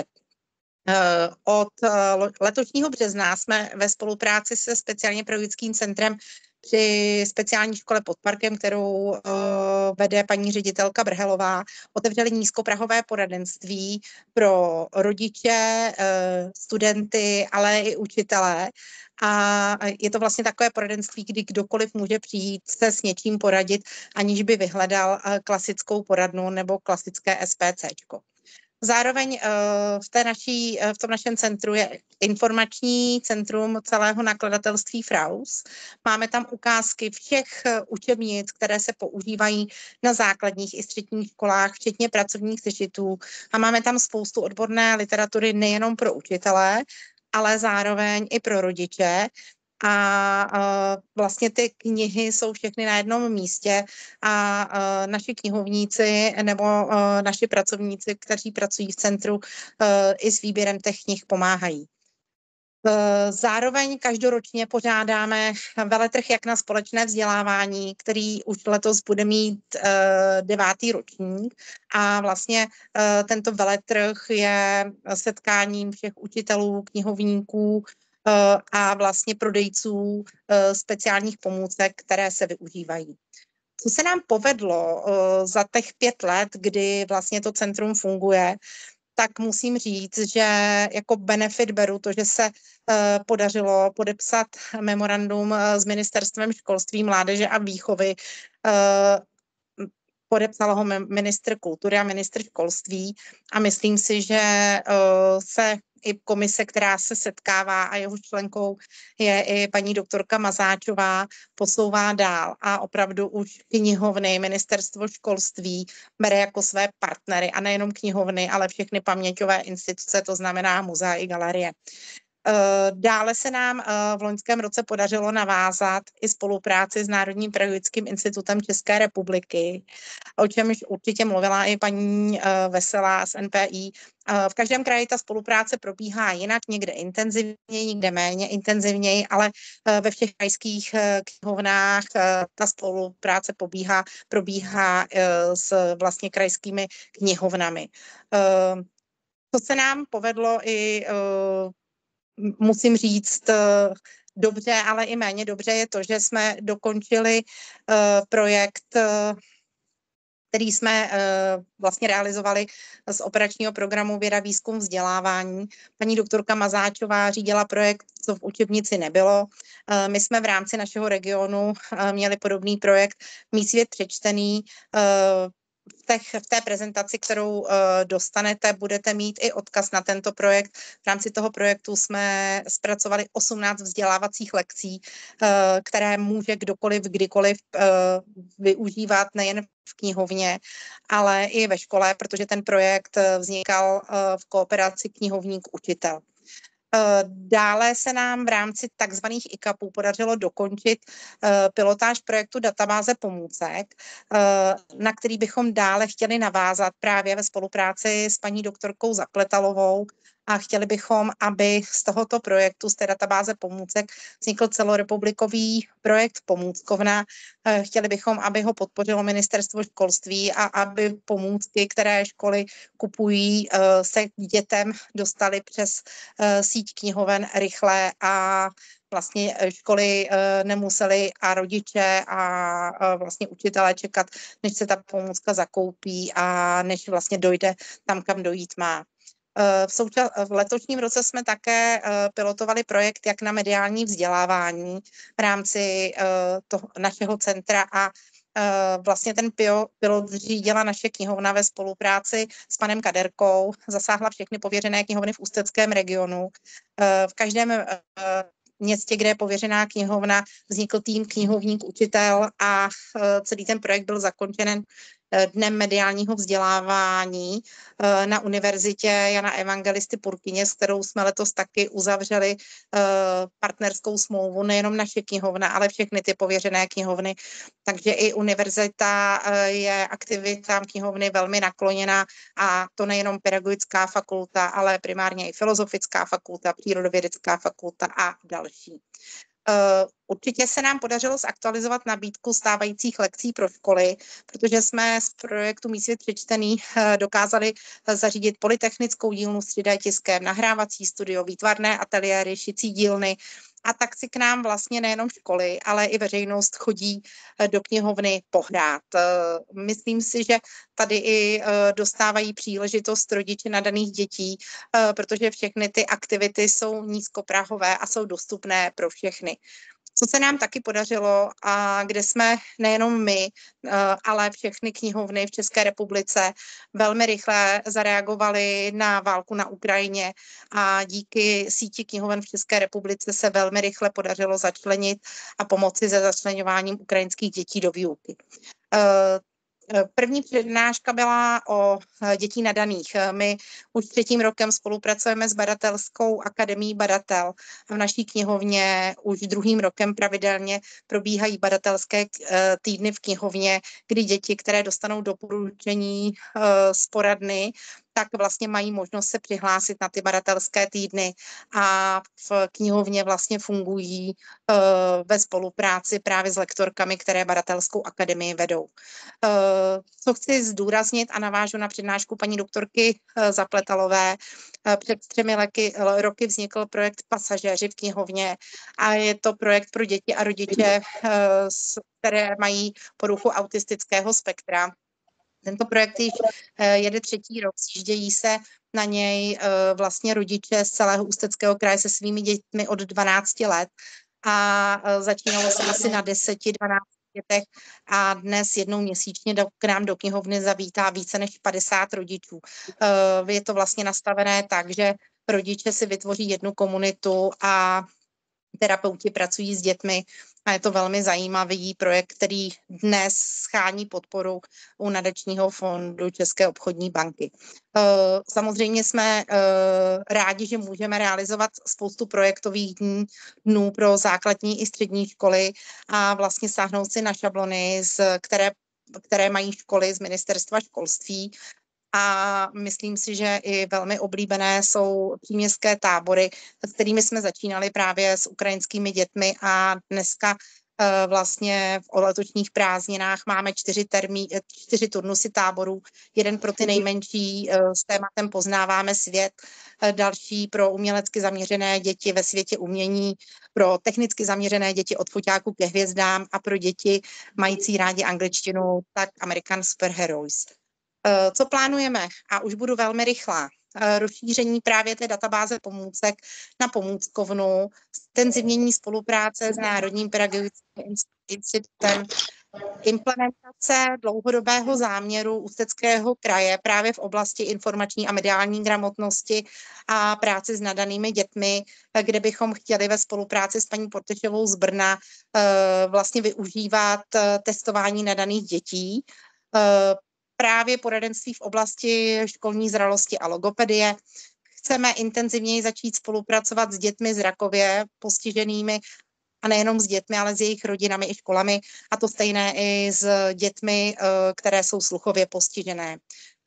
Od letošního března jsme ve spolupráci se speciálně pedagogickým centrem při speciální škole pod parkem, kterou uh, vede paní ředitelka Brhelová, otevřeli nízkoprahové poradenství pro rodiče, uh, studenty, ale i učitelé. A je to vlastně takové poradenství, kdy kdokoliv může přijít se s něčím poradit, aniž by vyhledal uh, klasickou poradnu nebo klasické SPCčko. Zároveň v, té naší, v tom našem centru je informační centrum celého nakladatelství Fraus. Máme tam ukázky všech učebnic, které se používají na základních i středních školách, včetně pracovních sešitů. A máme tam spoustu odborné literatury nejenom pro učitele, ale zároveň i pro rodiče. A uh, vlastně ty knihy jsou všechny na jednom místě a uh, naši knihovníci nebo uh, naši pracovníci, kteří pracují v centru, uh, i s výběrem těch knih pomáhají. Uh, zároveň každoročně pořádáme veletrh jak na společné vzdělávání, který už letos bude mít uh, devátý ročník a vlastně uh, tento veletrh je setkáním všech učitelů, knihovníků, a vlastně prodejců speciálních pomůcek, které se využívají. Co se nám povedlo za těch pět let, kdy vlastně to centrum funguje, tak musím říct, že jako benefit beru to, že se podařilo podepsat memorandum s Ministerstvem školství, mládeže a výchovy. Podepsal ho ministr kultury a ministr školství a myslím si, že se i komise, která se setkává a jeho členkou je i paní doktorka Mazáčová, posouvá dál a opravdu už knihovny, ministerstvo školství bere jako své partnery a nejenom knihovny, ale všechny paměťové instituce, to znamená muzea i galerie. Dále se nám v loňském roce podařilo navázat i spolupráci s Národním pedagogickým institutem České republiky, o čemž určitě mluvila i paní Veselá z N P I. V každém kraji ta spolupráce probíhá jinak, někde intenzivněji, někde méně intenzivněji, ale ve všech krajských knihovnách ta spolupráce probíhá, probíhá s vlastně krajskými knihovnami. To se nám povedlo i, musím říct, dobře, ale i méně dobře je to, že jsme dokončili projekt, který jsme vlastně realizovali z operačního programu Věda, výzkum, vzdělávání. Paní doktorka Mazáčová řídila projekt, co v učebnici nebylo. My jsme v rámci našeho regionu měli podobný projekt Mý svět přečtený. V, těch, v té prezentaci, kterou uh, dostanete, budete mít i odkaz na tento projekt. V rámci toho projektu jsme zpracovali osmnáct vzdělávacích lekcí, uh, které může kdokoliv, kdykoliv uh, využívat nejen v knihovně, ale i ve škole, protože ten projekt vznikal uh, v kooperaci knihovník-učitel. Dále se nám v rámci takzvaných I K A Pů podařilo dokončit pilotáž projektu databáze pomůcek, na který bychom dále chtěli navázat právě ve spolupráci s paní doktorkou Zapletalovou a chtěli bychom, aby z tohoto projektu, z té databáze pomůcek, vznikl celorepublikový projekt Pomůckovna. Chtěli bychom, aby ho podpořilo Ministerstvo školství a aby pomůcky, které školy kupují, se k dětem dostaly přes síť knihoven rychle a vlastně školy nemusely a rodiče a vlastně učitelé čekat, než se ta pomůcka zakoupí a než vlastně dojde tam, kam dojít má. V, součas, v letošním roce jsme také pilotovali projekt jak na mediální vzdělávání v rámci toho našeho centra a vlastně ten pilot řídila naše knihovna ve spolupráci s panem Kaderkou, zasáhla všechny pověřené knihovny v ústeckém regionu. V každém městě, kde je pověřená knihovna, vznikl tým knihovník, učitel a celý ten projekt byl zakončen Dnem mediálního vzdělávání na univerzitě Jana Evangelisty Purkyně, s kterou jsme letos taky uzavřeli partnerskou smlouvu, nejenom naše knihovna, ale všechny ty pověřené knihovny. Takže i univerzita je aktivitám knihovny velmi nakloněná a to nejenom pedagogická fakulta, ale primárně i filozofická fakulta, přírodovědecká fakulta a další. Určitě se nám podařilo zaktualizovat nabídku stávajících lekcí pro školy, protože jsme z projektu Mý svět přečtený dokázali zařídit polytechnickou dílnu s tři dé tiskem, nahrávací studio, výtvarné ateliéry, šicí dílny. A tak si k nám vlastně nejenom školy, ale i veřejnost chodí do knihovny pohrát. Myslím si, že tady i dostávají příležitost rodiče nadaných dětí, protože všechny ty aktivity jsou nízkoprahové a jsou dostupné pro všechny. Co se nám taky podařilo a kde jsme nejenom my, ale všechny knihovny v České republice velmi rychle zareagovali na válku na Ukrajině a díky síti knihoven v České republice se velmi rychle podařilo začlenit a pomoci se začleňováním ukrajinských dětí do výuky. První přednáška byla o dětí nadaných. My už třetím rokem spolupracujeme s Badatelskou akademií Badatel. V naší knihovně už druhým rokem pravidelně probíhají badatelské týdny v knihovně, kdy děti, které dostanou doporučení z poradny, tak vlastně mají možnost se přihlásit na ty badatelské týdny a v knihovně vlastně fungují uh, ve spolupráci právě s lektorkami, které Badatelskou akademii vedou. Uh, co chci zdůraznit a navážu na přednášku paní doktorky uh, Zapletalové, uh, před třemi leky, uh, roky vznikl projekt Pasažéři v knihovně a je to projekt pro děti a rodiče, uh, které mají poruchu autistického spektra. Tento projekt již jede třetí rok, sjíždějí se na něj vlastně rodiče z celého Ústeckého kraje se svými dětmi od dvanácti let a začínalo se asi na deseti dvanácti dětech a dnes jednou měsíčně do, k nám do knihovny zavítá více než padesát rodičů. Je to vlastně nastavené tak, že rodiče si vytvoří jednu komunitu a terapeuti pracují s dětmi A je to velmi zajímavý projekt, který dnes schání podporu u nadačního fondu České obchodní banky. Samozřejmě jsme rádi, že můžeme realizovat spoustu projektových dní, dnů pro základní i střední školy a vlastně sáhnout si na šablony, z které, které mají školy z ministerstva školství. A myslím si, že i velmi oblíbené jsou příměstské tábory, s kterými jsme začínali právě s ukrajinskými dětmi a dneska vlastně v letošních prázdninách máme čtyři, termí, čtyři turnusy táborů, jeden pro ty nejmenší s tématem Poznáváme svět, další pro umělecky zaměřené děti ve světě umění, pro technicky zaměřené děti od foťáku ke hvězdám a pro děti mající rádi angličtinu, tak American Superheroes. Co plánujeme? A už budu velmi rychlá. Rozšíření právě té databáze pomůcek na pomůckovnu, intenzivnění spolupráce s Národním pedagogickým institutem, implementace dlouhodobého záměru Ústeckého kraje právě v oblasti informační a mediální gramotnosti a práci s nadanými dětmi, kde bychom chtěli ve spolupráci s paní Portešovou z Brna vlastně využívat testování nadaných dětí, právě poradenství v oblasti školní zralosti a logopedie. Chceme intenzivněji začít spolupracovat s dětmi zrakově postiženými a nejenom s dětmi, ale s jejich rodinami i školami a to stejné i s dětmi, které jsou sluchově postižené.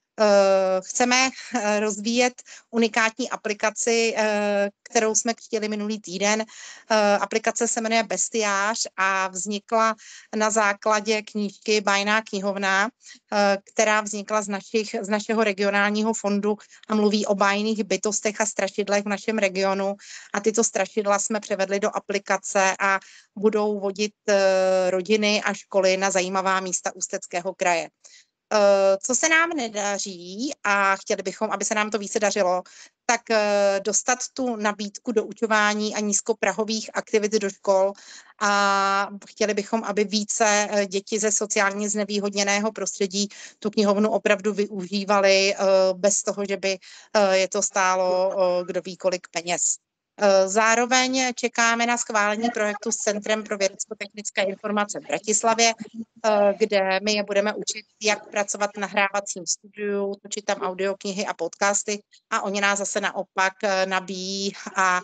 Chceme rozvíjet unikátní aplikaci, kterou jsme chtěli minulý týden. Aplikace se jmenuje Bestiář a vznikla na základě knížky Bajná knihovna, která vznikla z, našich, z našeho regionálního fondu a mluví o bájných bytostech a strašidlech v našem regionu. A tyto strašidla jsme převedli do aplikace a budou vodit rodiny a školy na zajímavá místa Ústeckého kraje. Co se nám nedaří a chtěli bychom, aby se nám to více dařilo, tak dostat tu nabídku doučování a nízkoprahových aktivit do škol a chtěli bychom, aby více děti ze sociálně znevýhodněného prostředí tu knihovnu opravdu využívali bez toho, že by je to stálo kdo ví kolik peněz. Zároveň čekáme na schválení projektu s Centrem pro vědecko-technické informace v Bratislavě, kde my je budeme učit, jak pracovat v nahrávacím studiu, točit tam audioknihy a podcasty a oni nás zase naopak nabíjí a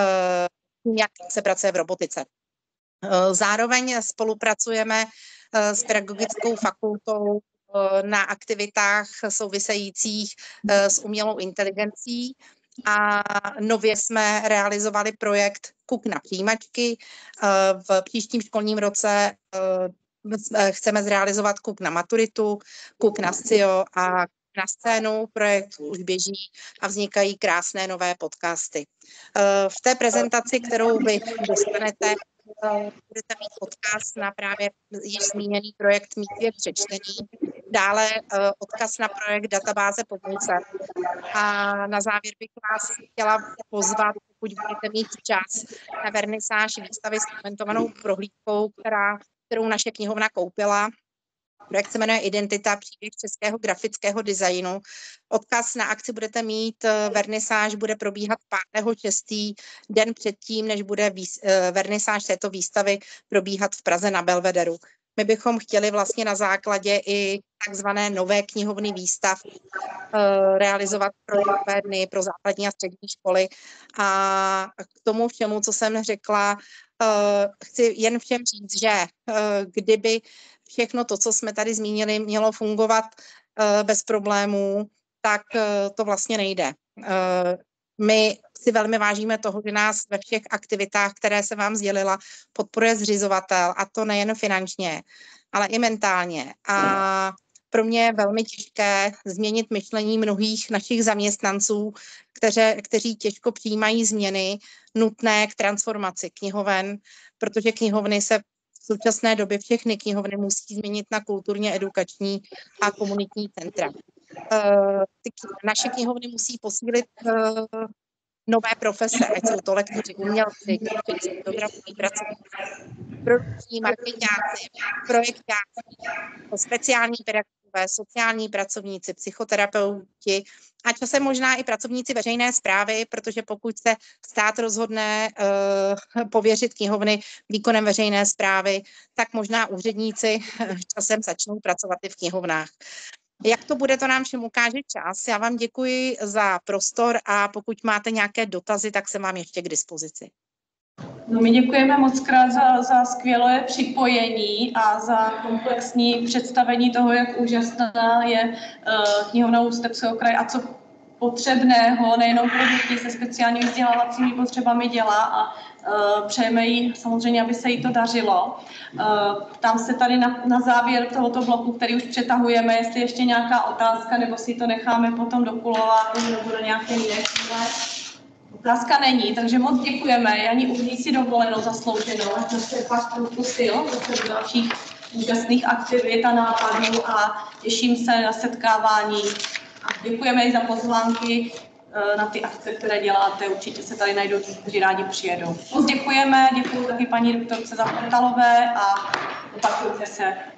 jak se pracuje v robotice. Zároveň spolupracujeme s pedagogickou fakultou na aktivitách souvisejících s umělou inteligencí. A nově jsme realizovali projekt Kuk na přijímačky. V příštím školním roce chceme zrealizovat Kuk na maturitu, Kuk na scio a na scénu. Projekt už běží a vznikají krásné nové podcasty. V té prezentaci, kterou vy dostanete, budete mít odkaz na právě již zmíněný projekt Mít věk přečtení, dále odkaz na projekt Databáze pomůcek. A na závěr bych vás chtěla pozvat, pokud budete mít čas, na vernisáž výstavy s komentovanou prohlídkou, která, kterou naše knihovna koupila. Projekt se jmenuje Identita, příběh českého grafického designu. Odkaz na akci budete mít, vernisáž bude probíhat pátého šestého den předtím, než bude výs, vernisáž této výstavy probíhat v Praze na Belvederu. My bychom chtěli vlastně na základě i takzvané nové knihovny výstav realizovat pro dny pro základní a střední školy. A k tomu všemu, co jsem řekla, chci jen všem říct, že kdyby všechno to, co jsme tady zmínili, mělo fungovat bez problémů, tak to vlastně nejde. My si velmi vážíme toho, že nás ve všech aktivitách, které se vám sdělila, podporuje zřizovatel, a to nejen finančně, ale i mentálně. A pro mě je velmi těžké změnit myšlení mnohých našich zaměstnanců, kteře, kteří těžko přijímají změny nutné k transformaci knihoven, protože knihovny se v současné době všechny knihovny musí změnit na kulturně edukační a komunitní centra. Uh, ty, naše knihovny musí posílit uh, nové profese, ať jsou to lektoři, umělci, fotografní pracovníci, produkční marketáci, projektáci, speciální pedagogové, pedagogové, sociální pracovníci, psychoterapeuti a časem možná i pracovníci veřejné správy, protože pokud se stát rozhodne uh, pověřit knihovny výkonem veřejné správy, tak možná úředníci časem začnou pracovat i v knihovnách. Jak to bude, to nám všem ukáže čas. Já vám děkuji za prostor a pokud máte nějaké dotazy, tak jsem vám ještě k dispozici. No, my děkujeme moc krát za, za skvělé připojení a za komplexní představení toho, jak úžasná je uh, knihovna Ústeckého kraje a co potřebného nejenom pro děti se speciálními vzdělávacími potřebami dělá a uh, přejeme jí samozřejmě, aby se jí to dařilo. Uh, Ptám se tady na, na závěr tohoto bloku, který už přetahujeme, jestli ještě nějaká otázka, nebo si to necháme potom dokulovat, nebo do nějaké jiné chvíle. Otázka není, takže moc děkujeme. Janí, užij si dovolenou zaslouženou, ať načerpáš spoustu sil do dalších úžasných aktivit a nápadů a těším se na setkávání. A děkujeme i za pozvánky na ty akce, které děláte. Určitě se tady najdou ti, kteří rádi přijedou. Moc děkujeme, děkuji taky paní doktorce Zaportalové a opakujte se.